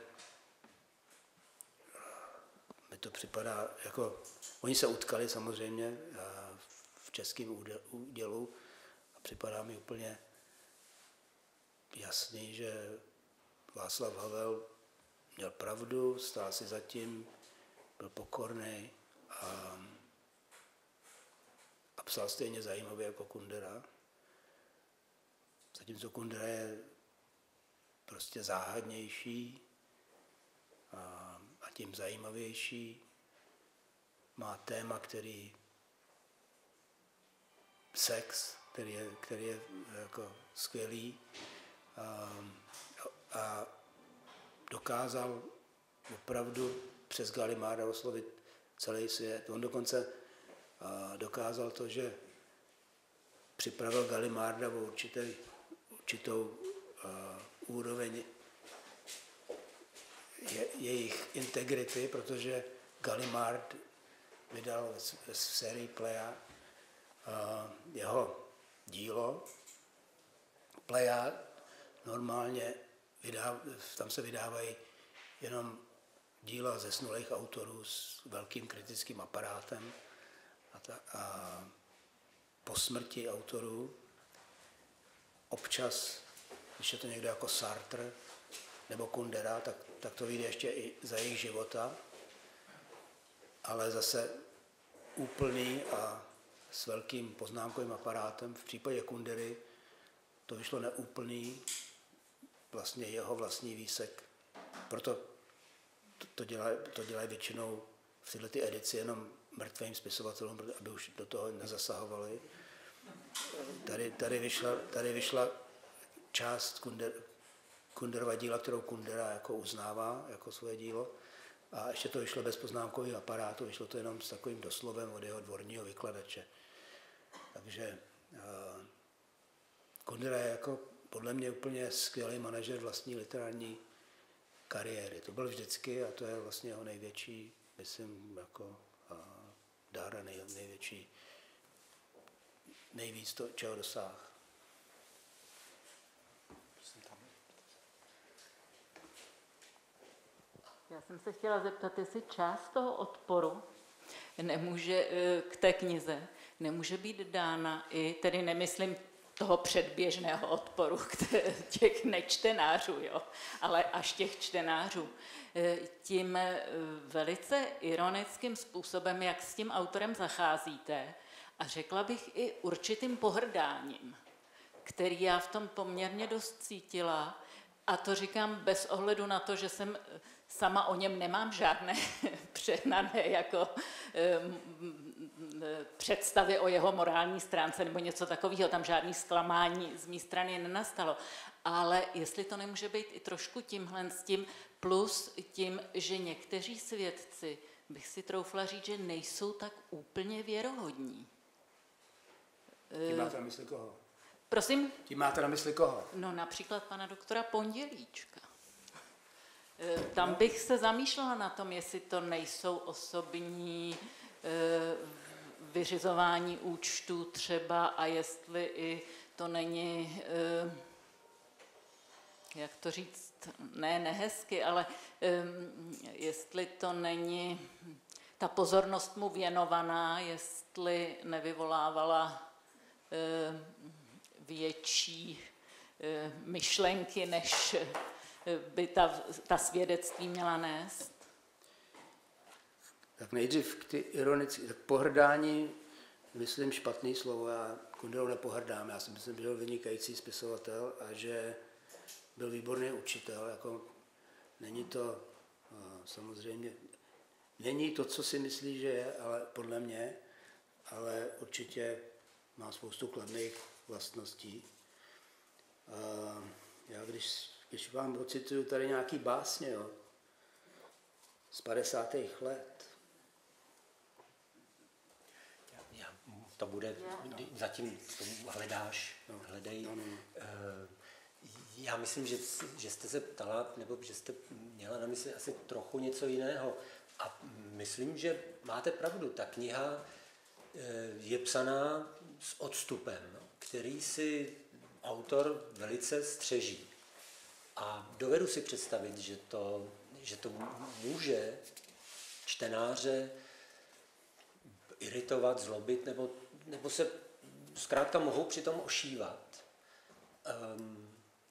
mi to připadá jako, oni se utkali samozřejmě uh, v českém údělu a připadá mi úplně jasný, že Václav Havel měl pravdu, stál si za tím, byl pokorný a, a psal stejně zajímavě jako Kundera. Zatímco Kundera je prostě záhadnější a, a tím zajímavější. Má téma, který sex, který je, který je jako skvělý. A, a dokázal opravdu přes Gallimarda oslovit celý svět. On dokonce a, dokázal to, že připravil Gallimarda o určitý, určitou a, úroveň je, jejich integrity, protože Gallimard vydal v sérii Plejad jeho dílo. Plejad normálně vydá, tam se vydávají jenom díla zesnulých autorů s velkým kritickým aparátem a, ta, a po smrti autorů občas, když je to někdo jako Sartre nebo Kundera, tak, tak to vyjde ještě i za jejich života, ale zase úplný a s velkým poznámkovým aparátem. V případě Kundery to vyšlo neúplný, vlastně jeho vlastní výsek. Proto to, to dělají to dělaj většinou v této ty edici jenom mrtvým spisovatelům, aby už do toho nezasahovali. Tady, tady, vyšla, tady vyšla část Kunder, Kunderova díla, kterou Kundera jako uznává jako svoje dílo. A ještě to vyšlo bez poznámkového aparátu, vyšlo to jenom s takovým doslovem od jeho dvorního vykladače. Takže uh, Kundera je jako podle mě úplně skvělý manažer vlastní literární kariéry. To byl vždycky a to je vlastně jeho největší, myslím, jako uh, dar a nej, největší, nejvíc to, čeho dosáhl. Já jsem se chtěla zeptat, jestli část toho odporu nemůže k té knize nemůže být dána i, tedy nemyslím toho předběžného odporu těch nečtenářů, jo, ale až těch čtenářů, tím velice ironickým způsobem, jak s tím autorem zacházíte, a řekla bych i určitým pohrdáním, který já v tom poměrně dost cítila, a to říkám bez ohledu na to, že jsem sama o něm nemám žádné přehnané jako představy o jeho morální stránce nebo něco takového, tam žádný zklamání z mé strany nenastalo. Ale jestli to nemůže být i trošku tímhle s tím, plus tím, že někteří svědci, bych si troufla říct, že nejsou tak úplně věrohodní. Tím máte na mysli koho? Prosím? Tím máte na mysli koho? No například pana doktora Pondělíčka. Tam bych se zamýšlela na tom, jestli to nejsou osobní vyřizování účtů třeba a jestli i to není, jak to říct, ne nehezky, ale jestli to není ta pozornost mu věnovaná, jestli nevyvolávala větší myšlenky, než by ta, ta svědectví měla nést? Tak nejdřív k ty ironické, tak pohrdání, myslím špatný slovo, já Kundelou nepohrdám, já si myslím, že byl vynikající spisovatel a že byl výborný učitel, jako není to samozřejmě, není to, co si myslí, že je, ale podle mě, ale určitě má spoustu kladných vlastností. A já když, když vám ocituju tady nějaký básně, jo, z padesátých let. Já, to bude, zatím hledáš, no, hledej. No, no, no. Já myslím, že, že jste se ptala, nebo že jste měla na mysli asi trochu něco jiného. A myslím, že máte pravdu. Ta kniha je psaná s odstupem, který si autor velice střeží. A dovedu si představit, že to, že to může čtenáře iritovat, zlobit, nebo, nebo se zkrátka mohou přitom ošívat. Um,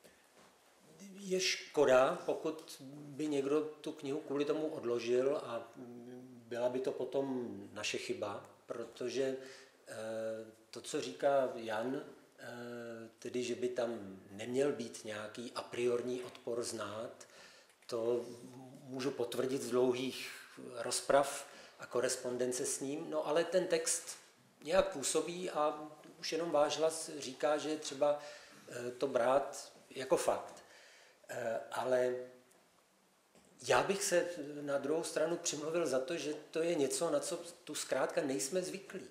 je škoda, pokud by někdo tu knihu kvůli tomu odložil a byla by to potom naše chyba, protože e, to, co říká Jan, e, tedy, že by tam neměl být nějaký a priorní odpor znát, to můžu potvrdit z dlouhých rozprav a korespondence s ním, no ale ten text nějak působí a už jenom váš hlas říká, že je třeba to brát jako fakt. Ale já bych se na druhou stranu přimluvil za to, že to je něco, na co tu zkrátka nejsme zvyklí.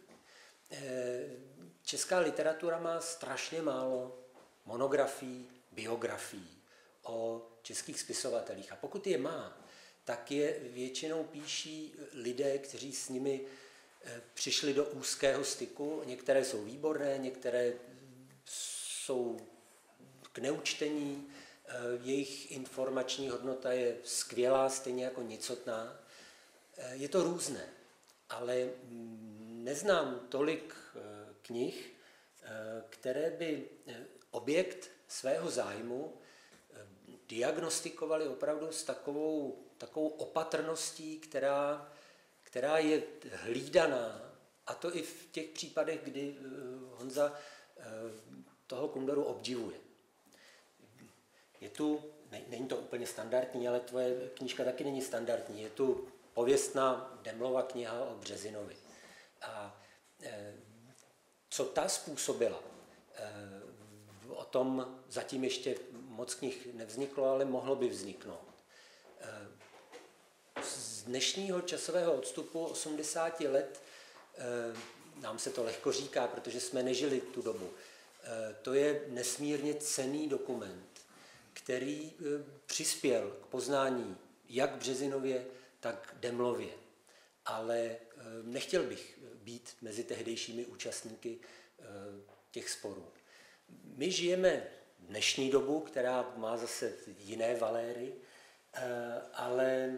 Česká literatura má strašně málo monografií, biografií o českých spisovatelích. A pokud je má, tak je většinou píší lidé, kteří s nimi přišli do úzkého styku. Některé jsou výborné, některé jsou k neučtení, jejich informační hodnota je skvělá, stejně jako nicotná. Je to různé, ale neznám tolik knih, které by objekt svého zájmu diagnostikovaly opravdu s takovou, takovou opatrností, která, která je hlídaná, a to i v těch případech, kdy Honza toho Kunderu obdivuje. Je tu, ne, není to úplně standardní, ale tvoje knížka taky není standardní, je tu pověstná Demlova kniha o Březinovi. A e, co ta způsobila, e, o tom zatím ještě moc knih nevzniklo, ale mohlo by vzniknout. E, z dnešního časového odstupu osmdesáti let, e, nám se to lehko říká, protože jsme nežili tu dobu, e, to je nesmírně cenný dokument, který přispěl k poznání jak Březinově, tak Demlově. Ale nechtěl bych být mezi tehdejšími účastníky těch sporů. My žijeme dnešní dobu, která má zase jiné valéry, ale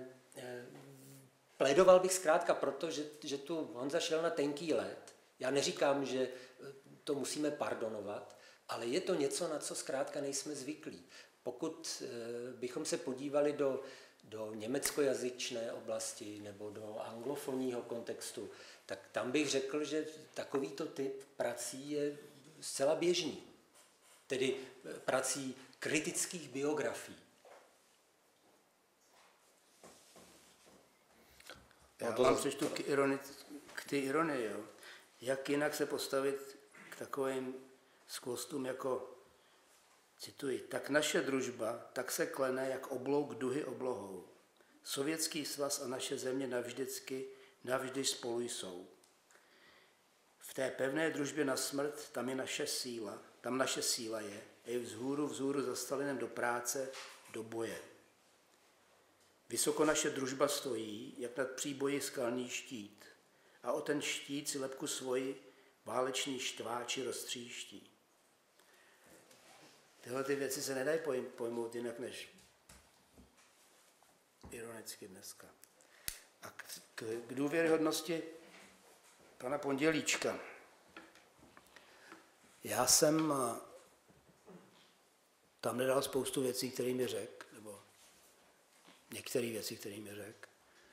plédoval bych zkrátka proto, že, že tu Honza šel na tenký led. Já neříkám, že to musíme pardonovat, ale je to něco, na co zkrátka nejsme zvyklí. Pokud bychom se podívali do, do německojazyčné oblasti nebo do anglofonního kontextu, tak tam bych řekl, že takovýto typ prací je zcela běžný. Tedy prací kritických biografií. Já vám přečtu k, ironi, k té ironii. Jo. Jak jinak se postavit k takovým skvostům jako, cituji, tak naše družba tak se klene, jak oblouk duhy oblohou. Sovětský svaz a naše země navždycky, navždy spolu jsou. V té pevné družbě na smrt, tam je naše síla, tam naše síla je, i vzhůru, vzhůru za Stalinem do práce, do boje. Vysoko naše družba stojí, jak nad příboji skalní štít. a o ten štít si lebku svoji váleční štváči roztříští. Tyhle ty věci se nedají pojmout jinak než ironicky dneska. A k, k, k důvěryhodnosti pana Pondělíčka. Já jsem tam nedal spoustu věcí, které mi řekl, nebo některé věci, které mi řekl,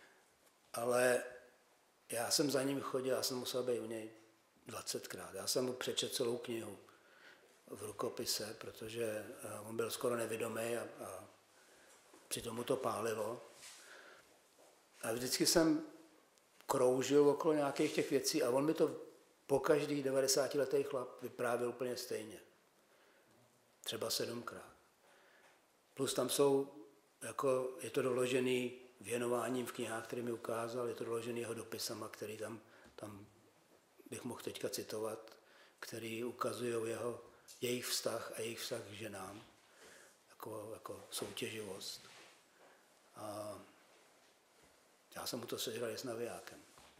ale já jsem za ním chodil, já jsem musel být u něj dvacetkrát. Já jsem mu přečetl celou knihu v rukopise, protože on byl skoro nevědomý a, a přitom mu to pálilo. A vždycky jsem kroužil okolo nějakých těch věcí a on mi to po každý devadesátiletý chlap vyprávěl úplně stejně. Třeba sedmkrát. Plus tam jsou, jako je to doložený věnováním v knihách, který mi ukázal, je to doložený jeho dopisama, který tam, tam bych mohl teďka citovat, který ukazují jeho, jejich vztah a jejich vztah k ženám, jako, jako soutěživost. A já jsem mu to sežral s navijákem.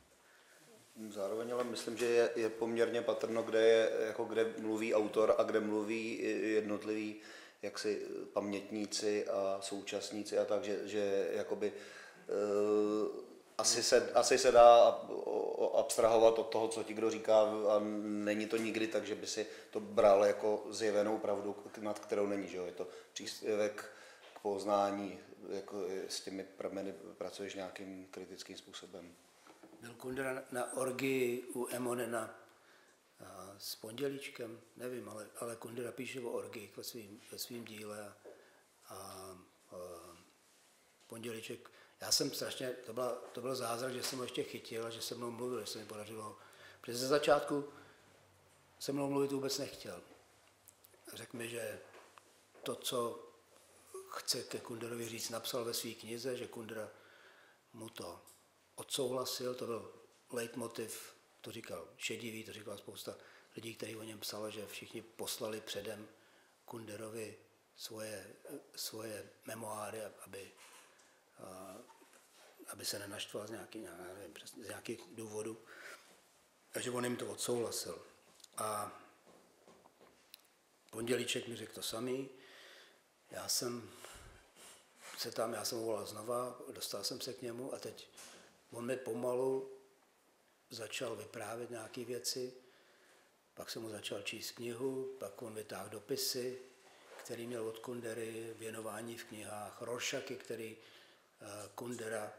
Zároveň ale myslím, že je, je poměrně patrno, kde, je, jako kde mluví autor a kde mluví jednotliví jaksi pamětníci a současníci a tak, že, že jakoby, uh, asi, se, asi se dá abstrahovat od toho, co ti kdo říká a není to nikdy tak, že by si to bral jako zjevenou pravdu, nad kterou není. Že jo? Je to příspěvek k poznání, jako s těmi prameny pracuješ nějakým kritickým způsobem. Byl Kundera na, na orgii u Emonena a s Pondělíčkem, nevím, ale, ale Kundera píše o orgii ve svým, ve svým díle a, a, a Pondělíček, já jsem strašně, to, byla, to byl zázrak, že jsem ho ještě chytil a že se mnou mluvil, že se mi podařilo, protože ze začátku se mnou mluvit vůbec nechtěl. Řekl mi, že to, co chce ke Kunderovi říct, napsal ve své knize, že Kundera mu to odsouhlasil, to byl leitmotiv, to říkal Šedivý, to říkala spousta lidí, kteří o něm psali, že všichni poslali předem Kunderovi svoje, svoje memoáry, aby, aby se nenaštval z nějakých, nevím, z nějakých důvodů. Takže on jim to odsouhlasil. A Pondělíček mi řekl to samý. Já jsem se tam, já jsem ho volal znova, dostal jsem se k němu a teď on mi pomalu začal vyprávět nějaké věci, pak jsem mu začal číst knihu, pak on vytáhl dopisy, který měl od Kundery, věnování v knihách, Rorschachy, který Kundera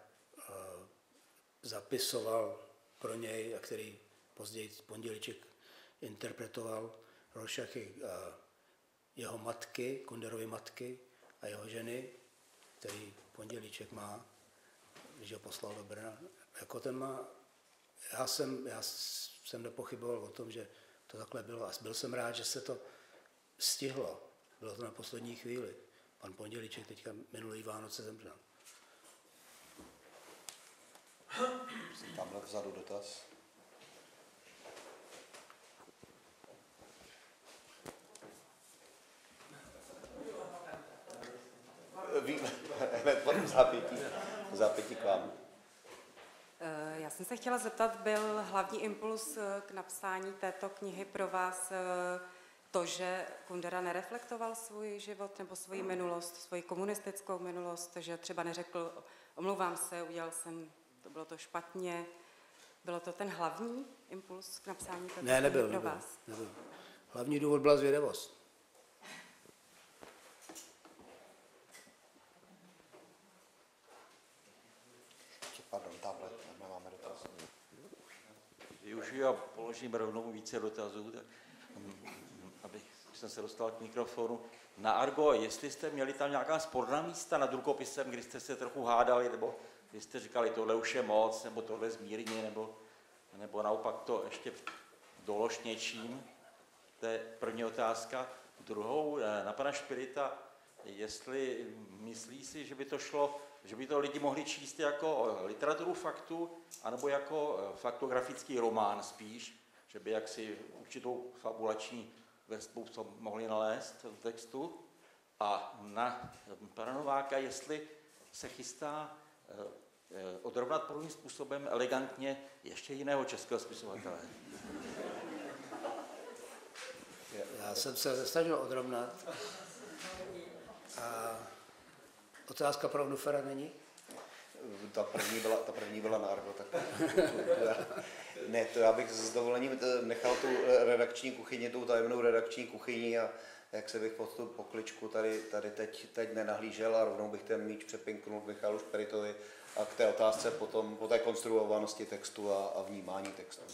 zapisoval pro něj a který později Pondělíček interpretoval, Rorschachy jeho matky, Kunderovy matky a jeho ženy, který Pondělíček má, když ho poslal do Brna. Jako ten má, já jsem, já jsem nepochyboval o tom, že to takhle bylo. A byl jsem rád, že se to stihlo. Bylo to na poslední chvíli. Pan Pondělíček teďka minulý Vánoce zemřel. Tamhle vzadu dotaz. Hned v zápětí, v zápětí k vám. Já jsem se chtěla zeptat, byl hlavní impuls k napsání této knihy pro vás to, že Kundera nereflektoval svůj život nebo svoji minulost, svoji komunistickou minulost, že třeba neřekl, omlouvám se, udělal jsem, to bylo to špatně. Bylo to ten hlavní impuls k napsání této ne, nebyl, knihy pro nebyl, vás? Nebyl. Hlavní důvod byla zvědavost. Pardon, tamhle, tamhle máme dotaz. Využiju a položím rovnou více dotazů, tak, abych jsem se dostal k mikrofonu. Na Argo, jestli jste měli tam nějaká sporná místa nad rukopisem, kdy jste se trochu hádali, nebo kdy jste říkali, tohle už je moc, nebo tohle zmírně, nebo, nebo naopak to ještě dolož něčím. To je první otázka. Druhou, na pana Špirita, jestli myslí si, že by to šlo, že by to lidi mohli číst jako literaturu faktu, anebo jako faktografický román spíš, že by jaksi určitou fabulační vrstvu mohli nalézt v textu. A na pana Nováka, jestli se chystá odrovnat podobným způsobem elegantně ještě jiného českého spisovatele? Já jsem se snažil odrovnat. A otázka pro Nufera není? Ta první byla, ta první byla na Argo, tak ne, to já bych s dovolením nechal tu redakční kuchyni, tu tajemnou redakční kuchyni a jak se bych pod tu pokličku tady, tady teď, teď nenahlížel a rovnou bych ten míč přepinknul k Michalu Šperitovi a k té otázce potom, po té konstruovanosti textu a, a vnímání textu.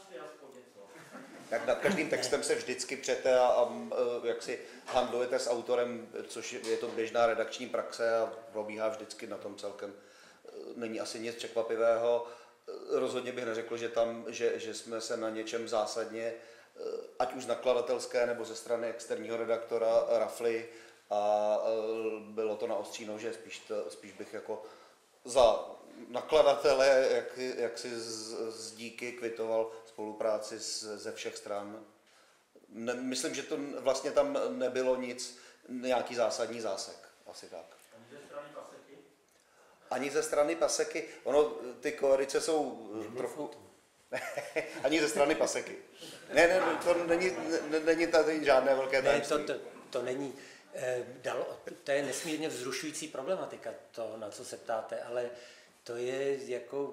Jak nad každým textem se vždycky přete a, a jak si handlujete s autorem, což je to běžná redakční praxe a probíhá vždycky na tom celkem. Není asi nic překvapivého. Rozhodně bych neřekl, že, tam, že, že jsme se na něčem zásadně, ať už z nakladatelské nebo ze strany externího redaktora, rafli a bylo to na ostří nože, spíš, to, spíš bych jako za nakladatele, jak, jak si z, z díky kvitoval spolupráci z, ze všech stran. Ne, myslím, že to vlastně tam nebylo nic, nějaký zásadní zásek, asi tak. Ani ze strany Paseky? Ani ze strany Paseky. Ono, ty koedice jsou trochu... Ani ze strany Paseky. Ne, ne, to není, ne, není tady žádné velké tajemství. Ne, to, to, to není. Eh, dalo, to je nesmírně vzrušující problematika, to, na co se ptáte, ale to je jako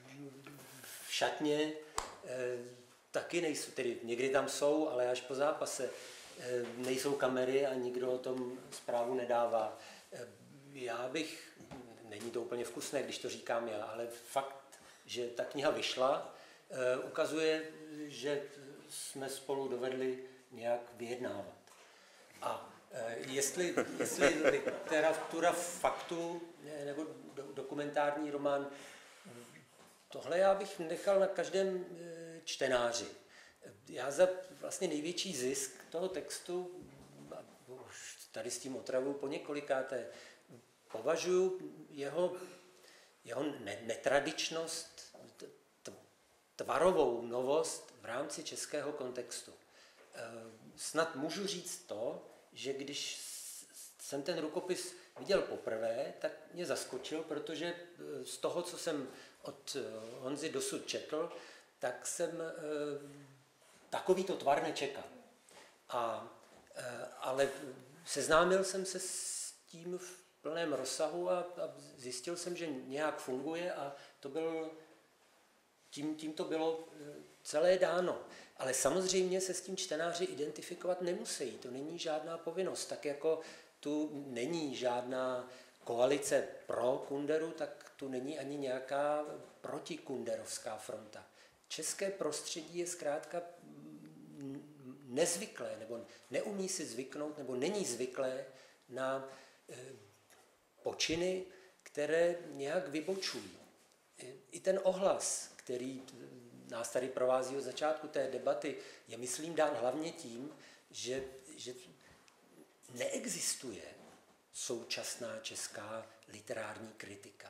v šatně eh, taky nejsou, tedy někdy tam jsou, ale až po zápase eh, nejsou kamery a nikdo o tom zprávu nedává. Eh, já bych, není to úplně vkusné, když to říkám já, ale fakt, že ta kniha vyšla, eh, ukazuje, že jsme spolu dovedli nějak vyjednávat. A Jestli, jestli literatura faktu nebo do, dokumentární román, tohle já bych nechal na každém čtenáři. Já za vlastně největší zisk toho textu, už tady s tím otravu po několikáté, považuji jeho, jeho netradičnost, tvarovou novost v rámci českého kontextu. Snad můžu říct to, že když jsem ten rukopis viděl poprvé, tak mě zaskočil, protože z toho, co jsem od Honzy dosud četl, tak jsem e, takovýto tvar nečekal. A, e, ale seznámil jsem se s tím v plném rozsahu a, a zjistil jsem, že nějak funguje a to byl, tím, tím to bylo celé dáno. Ale samozřejmě se s tím čtenáři identifikovat nemusí, to není žádná povinnost. Tak jako tu není žádná koalice pro Kunderu, tak tu není ani nějaká protikunderovská fronta. České prostředí je zkrátka nezvyklé, nebo neumí si zvyknout, nebo není zvyklé na počiny, které nějak vybočují. I ten ohlas, který nás tady provází od začátku té debaty, je, myslím, dán hlavně tím, že, že neexistuje současná česká literární kritika.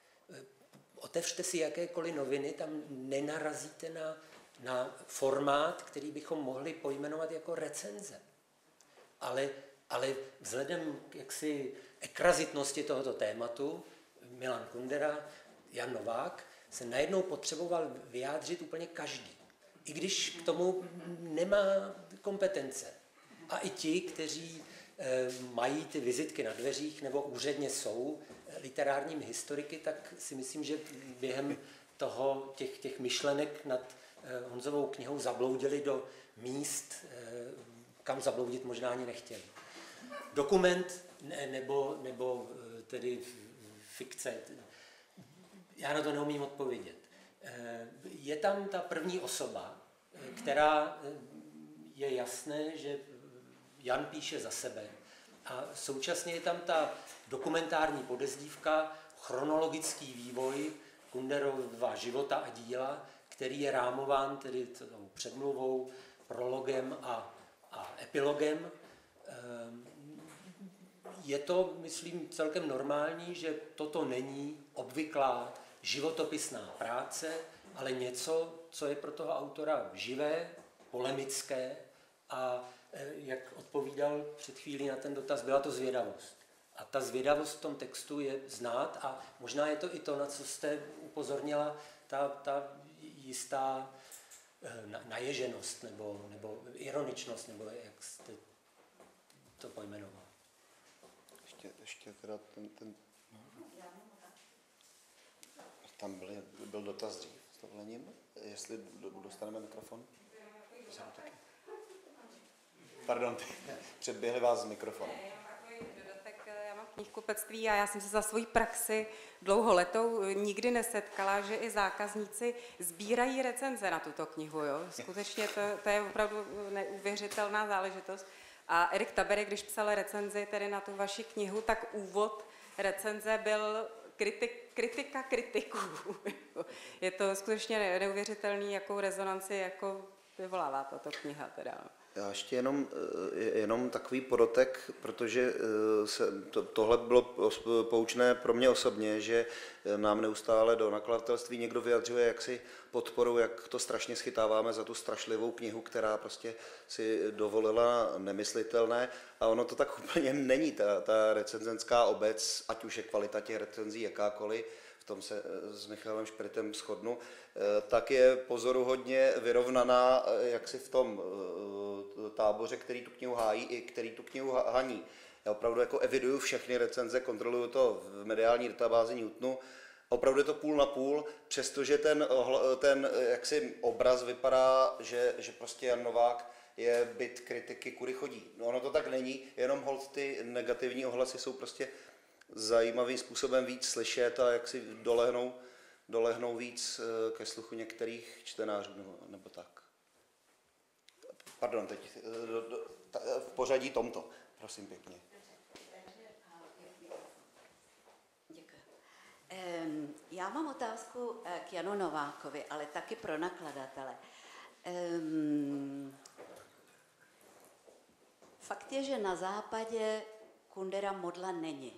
Otevřte si jakékoliv noviny, tam nenarazíte na, na formát, který bychom mohli pojmenovat jako recenze. Ale, ale vzhledem k jaksi ekrazitnosti tohoto tématu, Milan Kundera, Jan Novák, se najednou potřeboval vyjádřit úplně každý. I když k tomu nemá kompetence. A i ti, kteří e, mají ty vizitky na dveřích nebo úředně jsou literárními historiky, tak si myslím, že během toho, těch, těch myšlenek nad e, Honzovou knihou zabloudili do míst, e, kam zabloudit možná ani nechtěli. Dokument ne, nebo, nebo e, tedy fikce, já na to neumím odpovědět. Je tam ta první osoba, která je jasné, že Jan píše za sebe. A současně je tam ta dokumentární podezdívka, chronologický vývoj Kunderova života a díla, který je rámován tedy tou předmluvou, prologem a, a epilogem. Je to, myslím, celkem normální, že toto není obvyklá životopisná práce, ale něco, co je pro toho autora živé, polemické a jak odpovídal před chvílí na ten dotaz, byla to zvědavost. A ta zvědavost v tom textu je znát a možná je to i to, na co jste upozornila, ta, ta jistá naježenost nebo, nebo ironičnost, nebo jak jste to pojmenoval. Ještě, ještě teda ten, ten... Tam byl, byl dotaz dřív s dovolením, jestli dostaneme mikrofon. Pardon, předběhli vás z mikrofonu. Já mám knihkupectví a já jsem se za svoji praxi dlouholetou nikdy nesetkala, že i zákazníci sbírají recenze na tuto knihu. Jo? Skutečně to, to je opravdu neuvěřitelná záležitost. A Erik Tabery, když psal recenzi tedy na tu vaši knihu, tak úvod recenze byl kritik, kritika kritiků. Je to skutečně neuvěřitelný, jakou rezonanci jako vyvolává tato kniha. Teda. Já ještě jenom, jenom takový podotek, protože se, to, tohle bylo poučné pro mě osobně, že nám neustále do nakladatelství někdo vyjadřuje jaksi podporu, jak to strašně schytáváme za tu strašlivou knihu, která prostě si dovolila nemyslitelné. A ono to tak úplně není. Ta, ta recenzenská obec, ať už je kvalita těch recenzí jakákoliv, v tom se s Michalem Špritem shodnu, tak je pozoruhodně vyrovnaná jaksi v tom táboře, který tu knihu hájí i který tu knihu haní. Já opravdu jako eviduju všechny recenze, kontroluju to v mediální databázi Newtonu. Opravdu je to půl na půl, přestože ten, ten jaksi obraz vypadá, že, že prostě Jan Novák je byt kritiky, kudy chodí. No ono to tak není, jenom holt ty negativní ohlasy jsou prostě zajímavým způsobem víc slyšet a jak si dolehnou, dolehnou víc ke sluchu některých čtenářů nebo, nebo tak. Pardon, teď do, do, ta, v pořadí tomto, prosím pěkně. Děkuji. Um, já mám otázku k Janu Novákovi, ale taky pro nakladatele. Um, fakt je, že na západě Kundera modla není.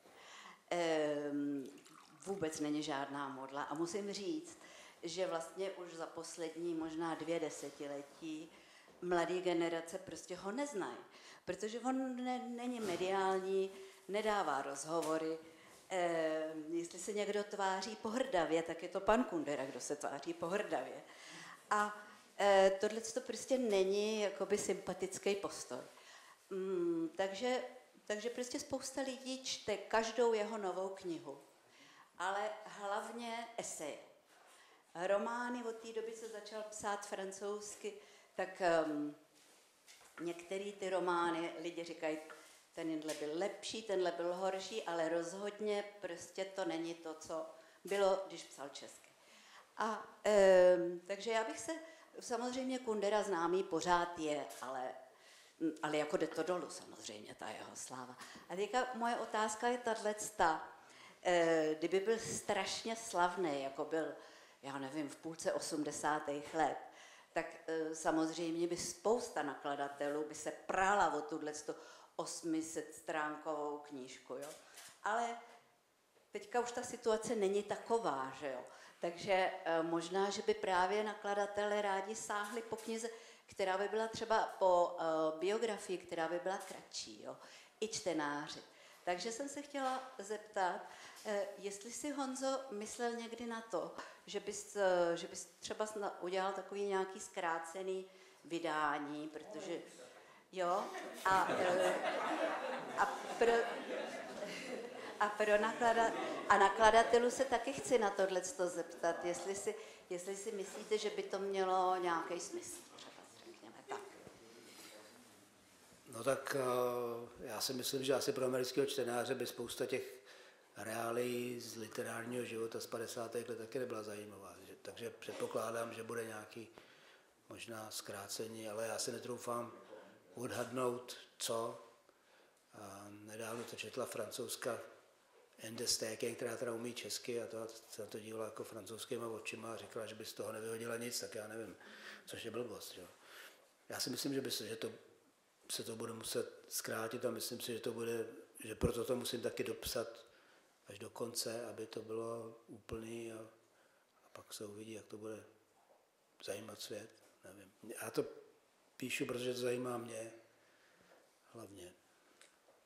Um, vůbec není žádná modla a musím říct, že vlastně už za poslední možná dvě desetiletí mladé generace prostě ho neznají, protože on ne, není mediální, nedává rozhovory. E, jestli se někdo tváří pohrdavě, tak je to pan Kundera, kdo se tváří pohrdavě. A e, tohle to prostě není jakoby sympatický postoj. Mm, takže, takže prostě spousta lidí čte každou jeho novou knihu, ale hlavně eseje. Romány od té doby, co začal psát francouzsky, tak um, některé ty romány lidi říkají, tenhle byl lepší, tenhle byl horší, ale rozhodně prostě to není to, co bylo, když psal česky. A um, takže já bych se, samozřejmě Kundera známý pořád je, ale, ale jako jde to dolů samozřejmě, ta jeho sláva. A teďka moje otázka je tato, e, kdyby byl strašně slavný, jako byl, já nevím, v půlce osmdesátých let, tak e, samozřejmě by spousta nakladatelů by se prala o tuto osmisetstránkovou knížku, jo. Ale teďka už ta situace není taková, že jo. Takže e, možná, že by právě nakladatelé rádi sáhli po knize, která by byla třeba po e, biografii, která by byla kratší, jo. I čtenáři. Takže jsem se chtěla zeptat, e, jestli si Honzo myslel někdy na to, že bys, e, že bys třeba udělal takový nějaký zkrácený vydání, protože jo, a, e, a pro... A, pro naklada, a nakladatelů se taky chci na tohle zeptat, jestli si, jestli si myslíte, že by to mělo nějaký smysl, třeba řekněme tak. No tak já si myslím, že asi pro amerického čtenáře by spousta těch reálí z literárního života z padesátých let taky nebyla zajímavá. Takže předpokládám, že bude nějaký možná zkrácení, ale já si netroufám odhadnout, co. A nedávno to četla francouzská Ende Stéken, která teda umí česky a to se na to dívala jako francouzskýma očima a říkala, že by z toho nevyhodila nic, tak já nevím, což je blbost. Jo. Já si myslím, že, by se, že to, se to bude muset zkrátit a myslím si, že to bude, že proto to musím taky dopsat až do konce, aby to bylo úplný a, a pak se uvidí, jak to bude zajímat svět. Nevím. Já to píšu, protože to zajímá mě hlavně.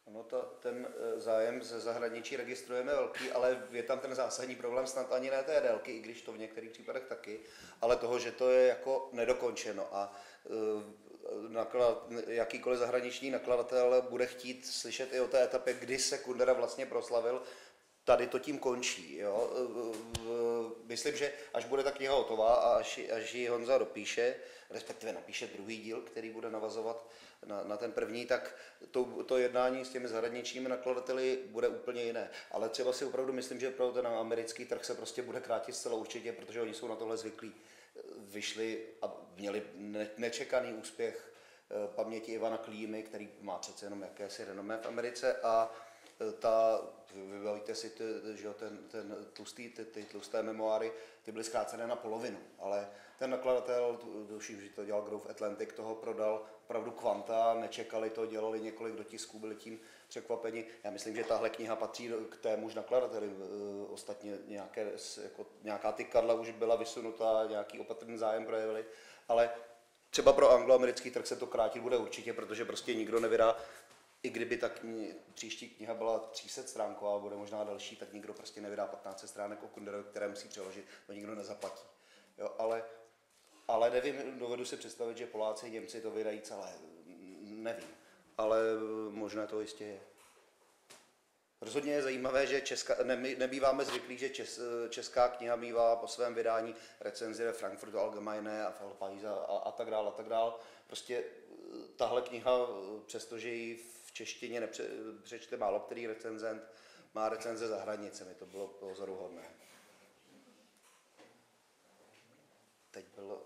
Ono to, ten zájem ze zahraničí registrujeme velký, ale je tam ten zásadní problém snad ani ne té délky, i když to v některých případech taky, ale toho, že to je jako nedokončeno a naklad, jakýkoliv zahraniční nakladatel bude chtít slyšet i o té etapě, kdy se Kundera vlastně proslavil, tady to tím končí. Jo? Myslím, že až bude ta kniha hotová a až, až ji Honza dopíše, respektive napíše druhý díl, který bude navazovat na, na ten první, tak to, to jednání s těmi zahraničními nakladateli bude úplně jiné. Ale třeba si opravdu myslím, že pro ten americký trh se prostě bude krátit zcela určitě, protože oni jsou na tohle zvyklí. Vyšli a měli nečekaný úspěch Paměti Ivana Klímy, který má přece jenom jakési renomé v Americe a ta, vybavíte si, ty, že ten, ten tlustý, ty, ty tlusté memoáry, ty byly zkrácené na polovinu, ale ten nakladatel, tuším, že to dělal Grove Atlantic, toho prodal opravdu kvanta, nečekali to, dělali několik dotisků, byli tím překvapeni. Já myslím, že tahle kniha patří k témuž nakladateli. Ostatně nějaké, jako, nějaká tykadla už byla vysunutá, nějaký opatrný zájem projevili, ale třeba pro angloamerický trh se to krátit bude určitě, protože prostě nikdo nevydá. I kdyby ta kni- příští kniha byla tři sta stránková a bude možná další, tak nikdo prostě nevydá patnáct set stránek o Kunderovi, které musí přeložit, to nikdo nezaplatí. Jo, ale, ale nevím, dovedu si představit, že Poláci, Němci to vydají celé. Nevím, ale možná to jistě je. Rozhodně je zajímavé, že česká, ne, nebýváme zvyklí, že čes, česká kniha mívá po svém vydání recenzi ve Frankfurtu Allgemeine a Felpais a, a, a tak dál a tak dál. Prostě tahle kniha, přestože ji v češtině nepřečte málo který recenzent, má recenze za hranicemi, to bylo pozoruhodné. Teď bylo...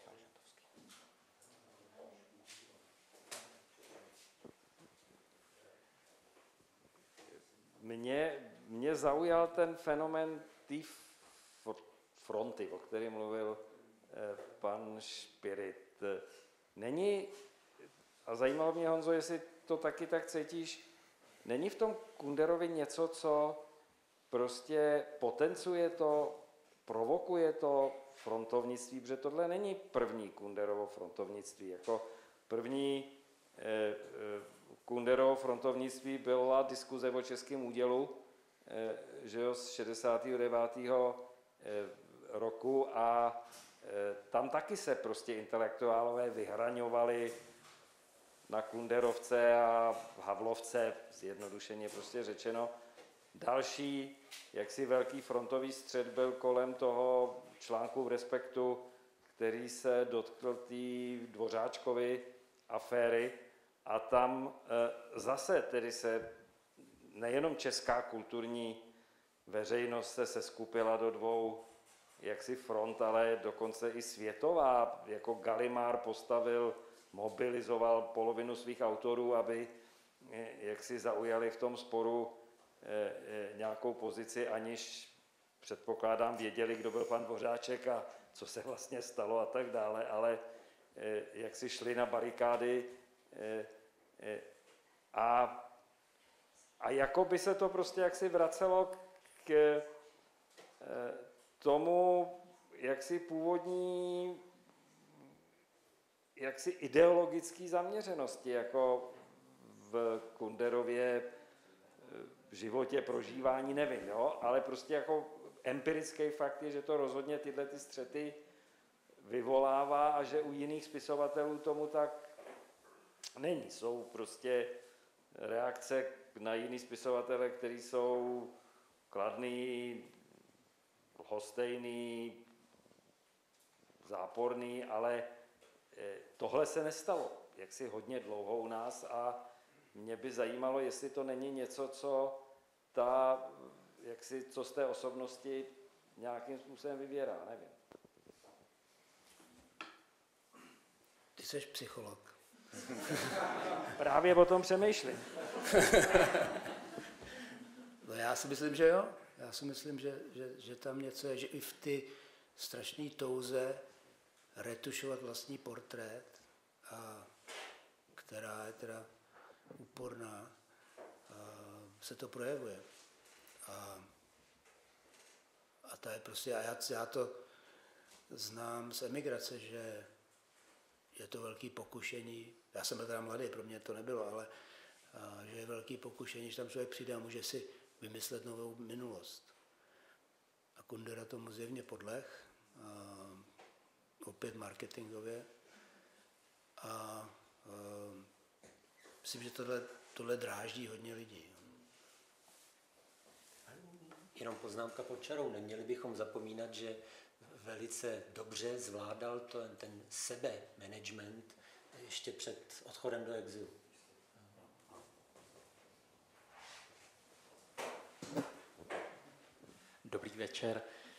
Mě, mě zaujal ten fenomén té fronty, o kterém mluvil eh, pan Špirit. Není, a zajímalo mě, Honzo, jestli to taky tak cítíš, není v tom Kunderovi něco, co prostě potenciuje to, provokuje to frontovnictví, protože tohle není první Kunderovo frontovnictví. Jako první eh, eh, Kunderovo frontovnictví byla diskuze o českém údělu, eh, že jo, z šedesátého devátého Eh, roku a eh, tam taky se prostě intelektuálové vyhraňovali na Kunderovce a Havlovce, zjednodušeně prostě řečeno. Další jaksi velký frontový střet byl kolem toho článku v Respektu, který se dotkl té Dvořáčkovy aféry a tam e, zase tedy se nejenom česká kulturní veřejnost se seskupila do dvou jaksi front, ale dokonce i světová, jako Gallimard postavil, mobilizoval polovinu svých autorů, aby jaksi zaujali v tom sporu nějakou pozici, aniž předpokládám věděli, kdo byl pan Dvořáček a co se vlastně stalo a tak dále, ale jak si šli na barikády a, a jako by se to prostě jaksi vracelo k tomu jaksi původní jaksi ideologický zaměřenosti, jako v Kunderově v životě prožívání, nevím, jo? Ale prostě jako empirický fakt je, že to rozhodně tyhle ty střety vyvolává a že u jiných spisovatelů tomu tak není. Jsou prostě reakce na jiný spisovatele, který jsou kladný, lhostejný, záporný, ale tohle se nestalo, jaksi hodně dlouho u nás a mě by zajímalo, jestli to není něco, co ta, jaksi, co z té osobnosti nějakým způsobem vyvěrá, nevím. Ty jsi psycholog. Právě o tom přemýšlím. No já si myslím, že jo. Já si myslím, že, že, že tam něco je, že i v ty strašné touze retušovat vlastní portrét, a která je teda úporná, se to projevuje. A, a to je prostě, a já, já to znám z emigrace, že je to velký pokušení. Já jsem byl teda mladý, pro mě to nebylo, ale a že je velký pokušení, že tam člověk přijde a může si vymyslet novou minulost. A Kundera tomu zjevně podleh, a opět marketingově. A, a myslím, že tohle, tohle dráždí hodně lidí. Jenom poznámka pod čarou. Neměli bychom zapomínat, že velice dobře zvládal to, ten sebe-management ještě před odchodem do exilu. Dobrý večer.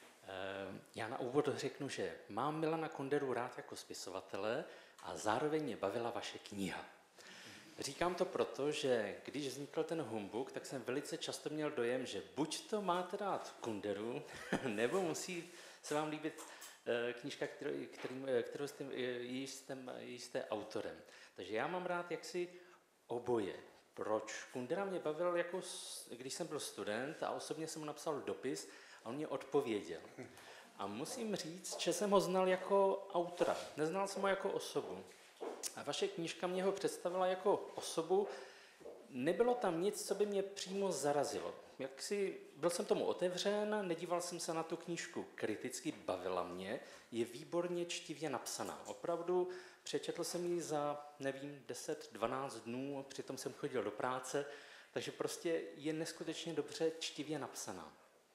Já na úvod řeknu, že mám Milana Kunderu rád jako spisovatele a zároveň mě bavila vaše kniha. Říkám to proto, že když vznikl ten humbuk, tak jsem velice často měl dojem, že buď to máte rád Kunderu, nebo musí se vám líbit knížka, kterou, kterou, kterou jste, jí jste, jí jste autorem. Takže já mám rád jaksi oboje. Proč? Kundera mě bavil, jako, když jsem byl student a osobně jsem mu napsal dopis a on mě odpověděl. A musím říct, že jsem ho znal jako autora, neznal jsem ho jako osobu. A vaše knížka mě ho představila jako osobu, nebylo tam nic, co by mě přímo zarazilo. Jak si, byl jsem tomu otevřen, nedíval jsem se na tu knížku kriticky, bavila mě, je výborně čtivě napsaná. Opravdu přečetl jsem ji za, nevím, deset dvanáct dnů, přitom jsem chodil do práce, takže prostě je neskutečně dobře čtivě napsaná.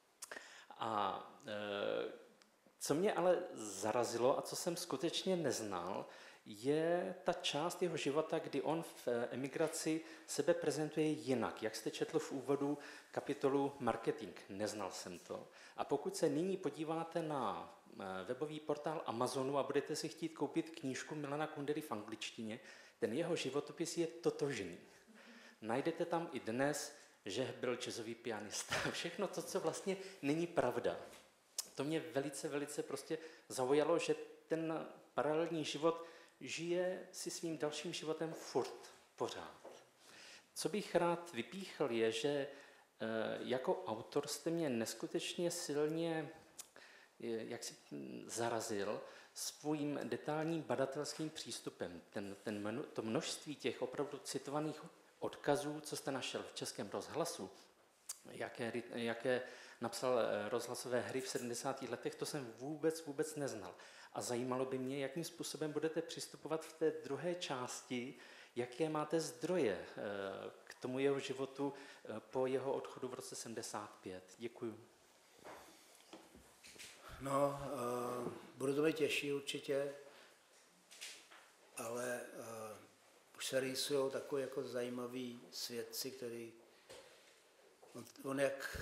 A e, co mě ale zarazilo a co jsem skutečně neznal, je ta část jeho života, kdy on v emigraci sebe prezentuje jinak. Jak jste četl v úvodu kapitolu marketing, neznal jsem to. A pokud se nyní podíváte na webový portál Amazonu a budete si chtít koupit knížku Milana Kundery v angličtině, ten jeho životopis je totožný. Najdete tam i dnes, že byl jazzový pianista. Všechno to, co vlastně není pravda. To mě velice, velice prostě zaujalo, že ten paralelní život žije si svým dalším životem furt, pořád. Co bych rád vypíchl je, že jako autor jste mě neskutečně silně jak si zarazil svým detailním badatelským přístupem. Ten, ten, to množství těch opravdu citovaných odkazů, co jste našel v Českém rozhlasu, jaké, jaké napsal rozhlasové hry v sedmdesátých letech, to jsem vůbec, vůbec neznal. A zajímalo by mě, jakým způsobem budete přistupovat v té druhé části, jaké máte zdroje k tomu jeho životu po jeho odchodu v roce sedmdesát pět. Děkuju. No, uh, budu to mít těžší určitě, ale uh, už se rýsují takový jako zajímavý svědci, který on, on jak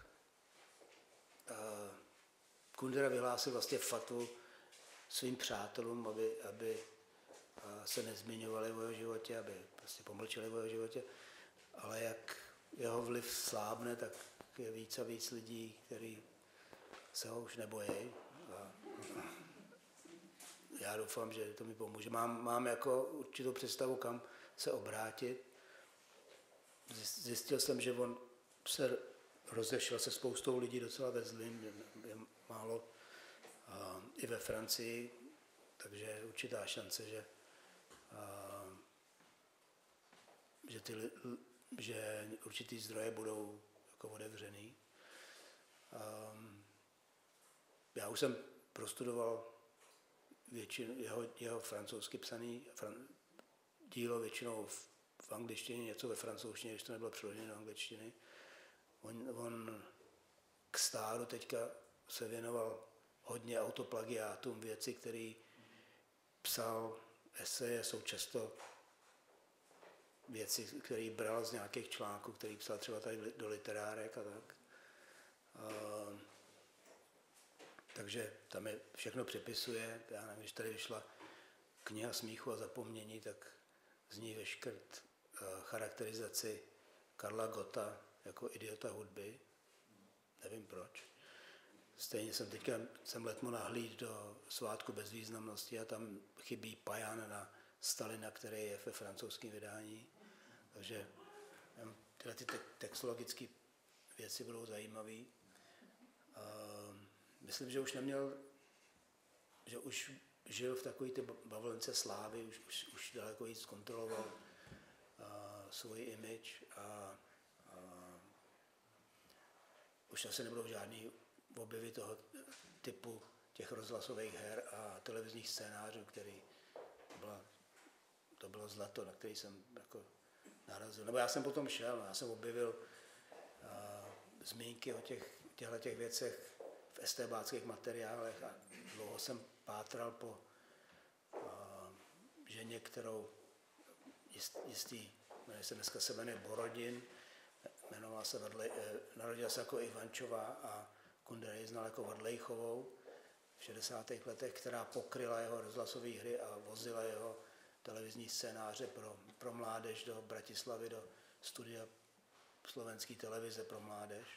uh, Kundera vyhlásil vlastně fatvu svým přátelům, aby, aby uh, se nezmiňovali o jeho životě, aby prostě pomlčeli o jeho životě, ale jak jeho vliv slábne, tak je víc a víc lidí, kteří se ho už nebojí. A já doufám, že to mi pomůže. Mám, mám jako určitou představu, kam se obrátit. Zjistil jsem, že on se rozešel se spoustou lidí docela ve zlým, je málo a, i ve Francii, takže je určitá šance, že, a, že, ty, že určitý zdroje budou jako otevřený. A, já už jsem prostudoval většinu, jeho, jeho francouzsky psaný fran, dílo většinou v, v angličtině, něco ve francouzštině, když to nebylo přeložené do angličtiny. On, on k stáru teďka se věnoval hodně autoplagiátům, věci, které psal, eseje, jsou často věci, které bral z nějakých článků, které psal třeba tady do literárek a tak. A, takže tam je všechno přepisuje. Já nevím, když tady vyšla kniha Smíchu a zapomnění, tak z ní veškrt charakterizaci Karla Gotta jako idiota hudby. Nevím proč. Stejně jsem teďka jsem letmo nahlíd do Svátku bezvýznamnosti a tam chybí Pajan na Stalina, který je ve francouzském vydání. Takže tyhle ty te- textologické věci budou zajímavé. Myslím, že už neměl, že už žil v takové ty bavlence slávy, už, už, už daleko víc kontroloval svůj image a, a už asi nebudou žádný objevy toho typu těch rozhlasových her a televizních scénářů, který byla, to bylo zlato, na který jsem jako narazil. Nebo já jsem potom šel, já jsem objevil uh, zmínky o těch, těchto těch věcech v estébáckých materiálech a dlouho jsem pátral po uh, ženě, kterou jist, jistý, se dneska se jmenuje Borodin, jmenovala se Vadlej, narodila se jako Ivančová a Kundera ji znal jako Vadlejchovou v šedesátých letech, která pokryla jeho rozhlasové hry a vozila jeho televizní scénáře pro, pro mládež do Bratislavy, do studia slovenské televize pro mládež.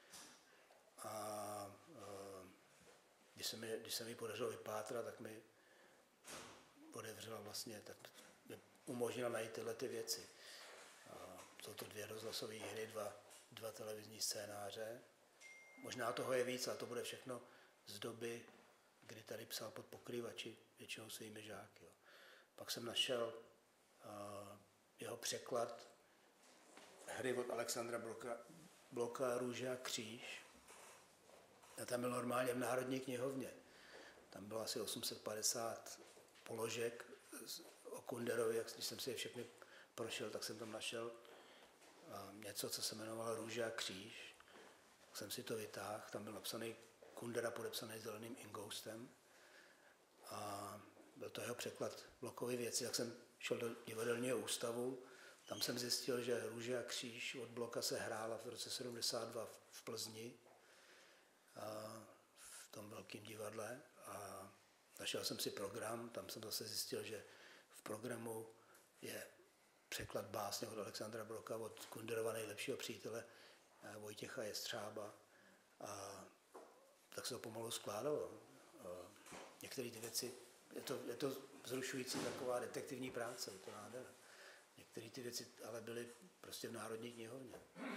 A když se mi, když se mi podařilo vypátrat, tak mi odevřela vlastně, tak mi umožnila najít tyhle ty věci. A jsou to dvě rozhlasové hry, dva, dva televizní scénáře. Možná toho je víc, ale to bude všechno z doby, kdy tady psal pod pokrývači většinou svými žáky. Jo. Pak jsem našel uh, jeho překlad hry od Alexandra Bloka, Bloka Růže a kříž. A tam byl normálně v Národní knihovně. Tam bylo asi osm set padesát položek o Kunderovi, jak když jsem si je všechny prošel, tak jsem tam našel uh, něco, co se jmenovalo Růže a kříž. Tak jsem si to vytáhl, tam byl napsaný Kundera podepsaný zeleným ingoustem a byl to jeho překlad Blokovy věci. Tak jsem šel do divadelního ústavu, tam jsem zjistil, že Růže a kříž od Bloka se hrála v roce sedmdesát dva v Plzni, a v tom velkém divadle a našel jsem si program, tam jsem zase zjistil, že v programu je překlad básně od Alexandra Bloka, od Kunderova nejlepšího přítele Vojtěcha Jestřába a tak se to pomalu skládalo. Některé ty věci, je to, je to vzrušující taková detektivní práce, je to nádhera. Některé ty věci ale byly prostě v Národní knihovně.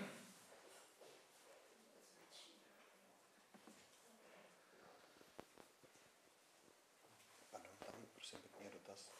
Pardon, tam prosím pěkně dotaz.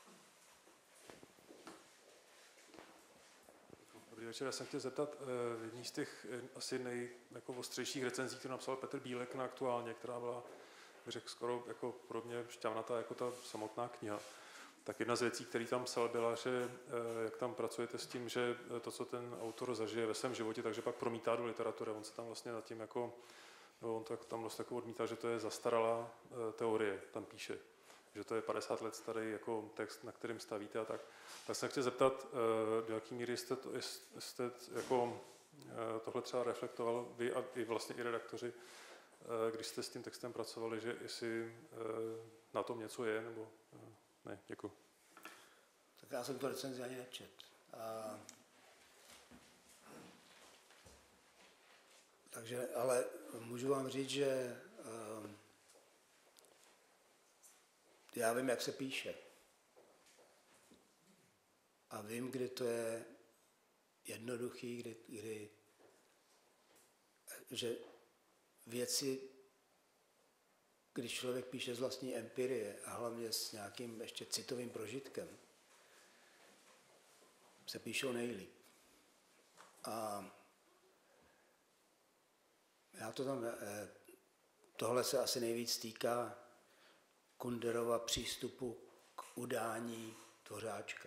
Dobrý večer, já jsem chtěl zeptat, v jední z těch asi nejostřejších recenzí, kterou napsal Petr Bílek na Aktuálně, která byla, řekl, skoro jako podobně šťavnatá jako ta samotná kniha. Tak jedna z věcí, který tam psal, byla, že jak tam pracujete s tím, že to, co ten autor zažije ve svém životě, takže pak promítá do literatury. On se tam vlastně nad tím jako, no, on tak tam vlastně jako odmítá, že to je zastaralá teorie, tam píše, že to je padesát let starý jako text, na kterým stavíte a tak. Tak jsem chtěl zeptat, do jaké míry jste, to, jste jako tohle třeba reflektoval vy a i vlastně i redaktoři, když jste s tím textem pracovali, že jestli na tom něco je, nebo ne, děkuji. Tak já jsem to recenzi ani nečet. A... Takže, ale můžu vám říct, že um, já vím, jak se píše. A vím, kdy to je jednoduchý, kdy, kdy že věci, když člověk píše z vlastní empirie a hlavně s nějakým ještě citovým prožitkem, se píšou nejlíp. A já to tam, tohle se asi nejvíc týká Kunderova přístupu k udání Dvořáčka.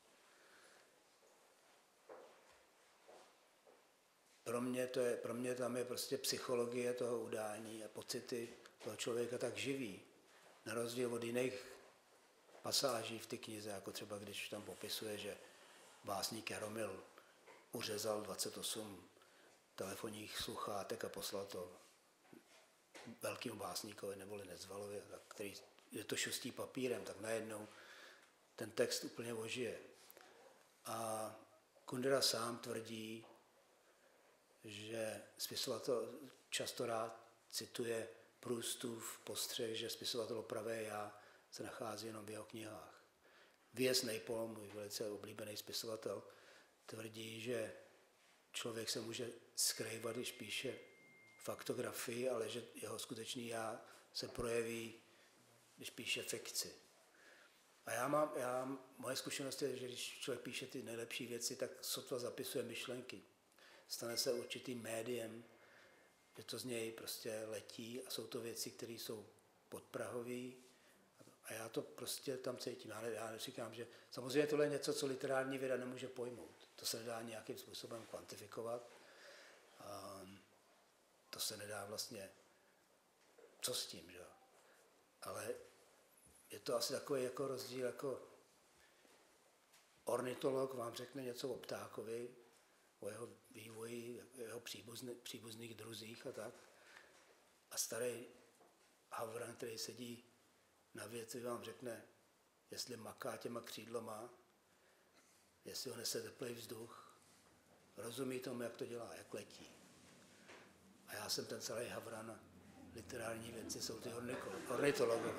Pro mě, to je, pro mě tam je prostě psychologie toho udání a pocity toho člověka tak živý. Na rozdíl od jiných pasáží v té knize, jako třeba když tam popisuje, že básník Jaromil uřezal dvacet osm telefonních sluchátek a poslal to velkému básníkovi neboli Nezvalovi, který je to šustí papírem, tak najednou ten text úplně ožije. A Kundera sám tvrdí, že spisovatel často rád cituje Proustův postřeh, že spisovatel pravé já se nachází jenom v jeho knihách. V S. Naipaul, můj velice oblíbený spisovatel, tvrdí, že člověk se může skrývat, když píše faktografii, ale že jeho skutečný já se projeví, když píše fikci. A já mám, já, moje zkušenost je, že když člověk píše ty nejlepší věci, tak sotva zapisuje myšlenky. Stane se určitým médiem, že to z něj prostě letí a jsou to věci, které jsou podprahové. A já to prostě tam cítím. Já, ne, já neříkám, že samozřejmě tohle je něco, co literární věda nemůže pojmout. To se nedá nějakým způsobem kvantifikovat. A to se nedá vlastně, co s tím, že? Ale je to asi takový jako rozdíl, jako ornitolog vám řekne něco o ptákovi, o jeho vývoji, jeho příbuzný, příbuzných druzích a tak. A starý havran, který sedí na věci, vám řekne, jestli maká těma křídlama, jestli ho nese teplý vzduch, rozumí tomu, jak to dělá, jak letí. A já jsem ten celý havran a literární věci jsou ty ornitologové.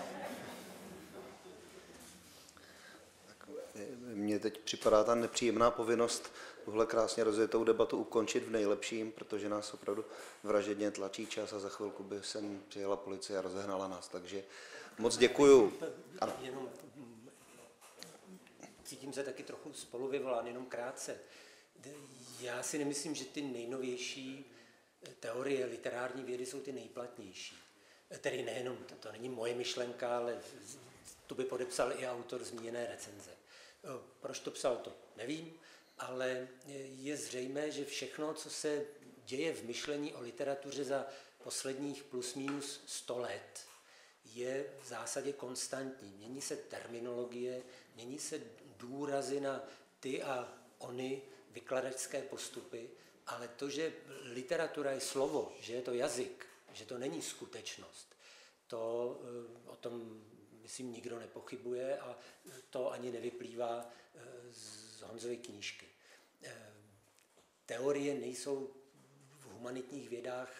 Mně teď připadá ta nepříjemná povinnost tuhle krásně rozjetou debatu ukončit v nejlepším, protože nás opravdu vražedně tlačí čas a za chvilku by sem přijela policie a rozehnala nás. Takže moc děkuju. Ano. Jenom cítím se taky trochu spolu vyvolán, jenom krátce. Já si nemyslím, že ty nejnovější teorie literární vědy jsou ty nejplatnější. Tedy nejenom, to, to není moje myšlenka, ale to by podepsal i autor zmíněné recenze. Proč to psal, to nevím, ale je zřejmé, že všechno, co se děje v myšlení o literatuře za posledních plus minus sto let, je v zásadě konstantní. Mění se terminologie, mění se důrazy na ty a ony vykladačské postupy, ale to, že literatura je slovo, že je to jazyk, že to není skutečnost, to o tom, myslím, nikdo nepochybuje a to ani nevyplývá z Honzovy knížky. Teorie nejsou v humanitních vědách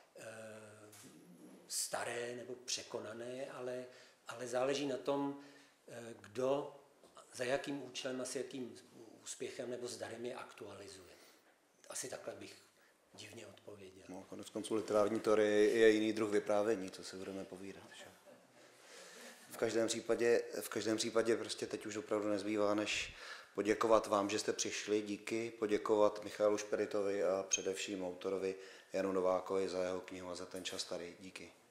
staré nebo překonané, ale, ale záleží na tom, kdo, za jakým účelem a s jakým úspěchem nebo zdarem je aktualizuje. Asi takhle bych divně odpověděl. No, konec konců literární teorie je jiný druh vyprávění, co si budeme povídat. Že? V každém případě, v každém případě prostě teď už opravdu nezbývá, než poděkovat vám, že jste přišli, díky, poděkovat Michalu Šperitovi a především autorovi Janu Novákovi za jeho knihu a za ten čas tady, díky.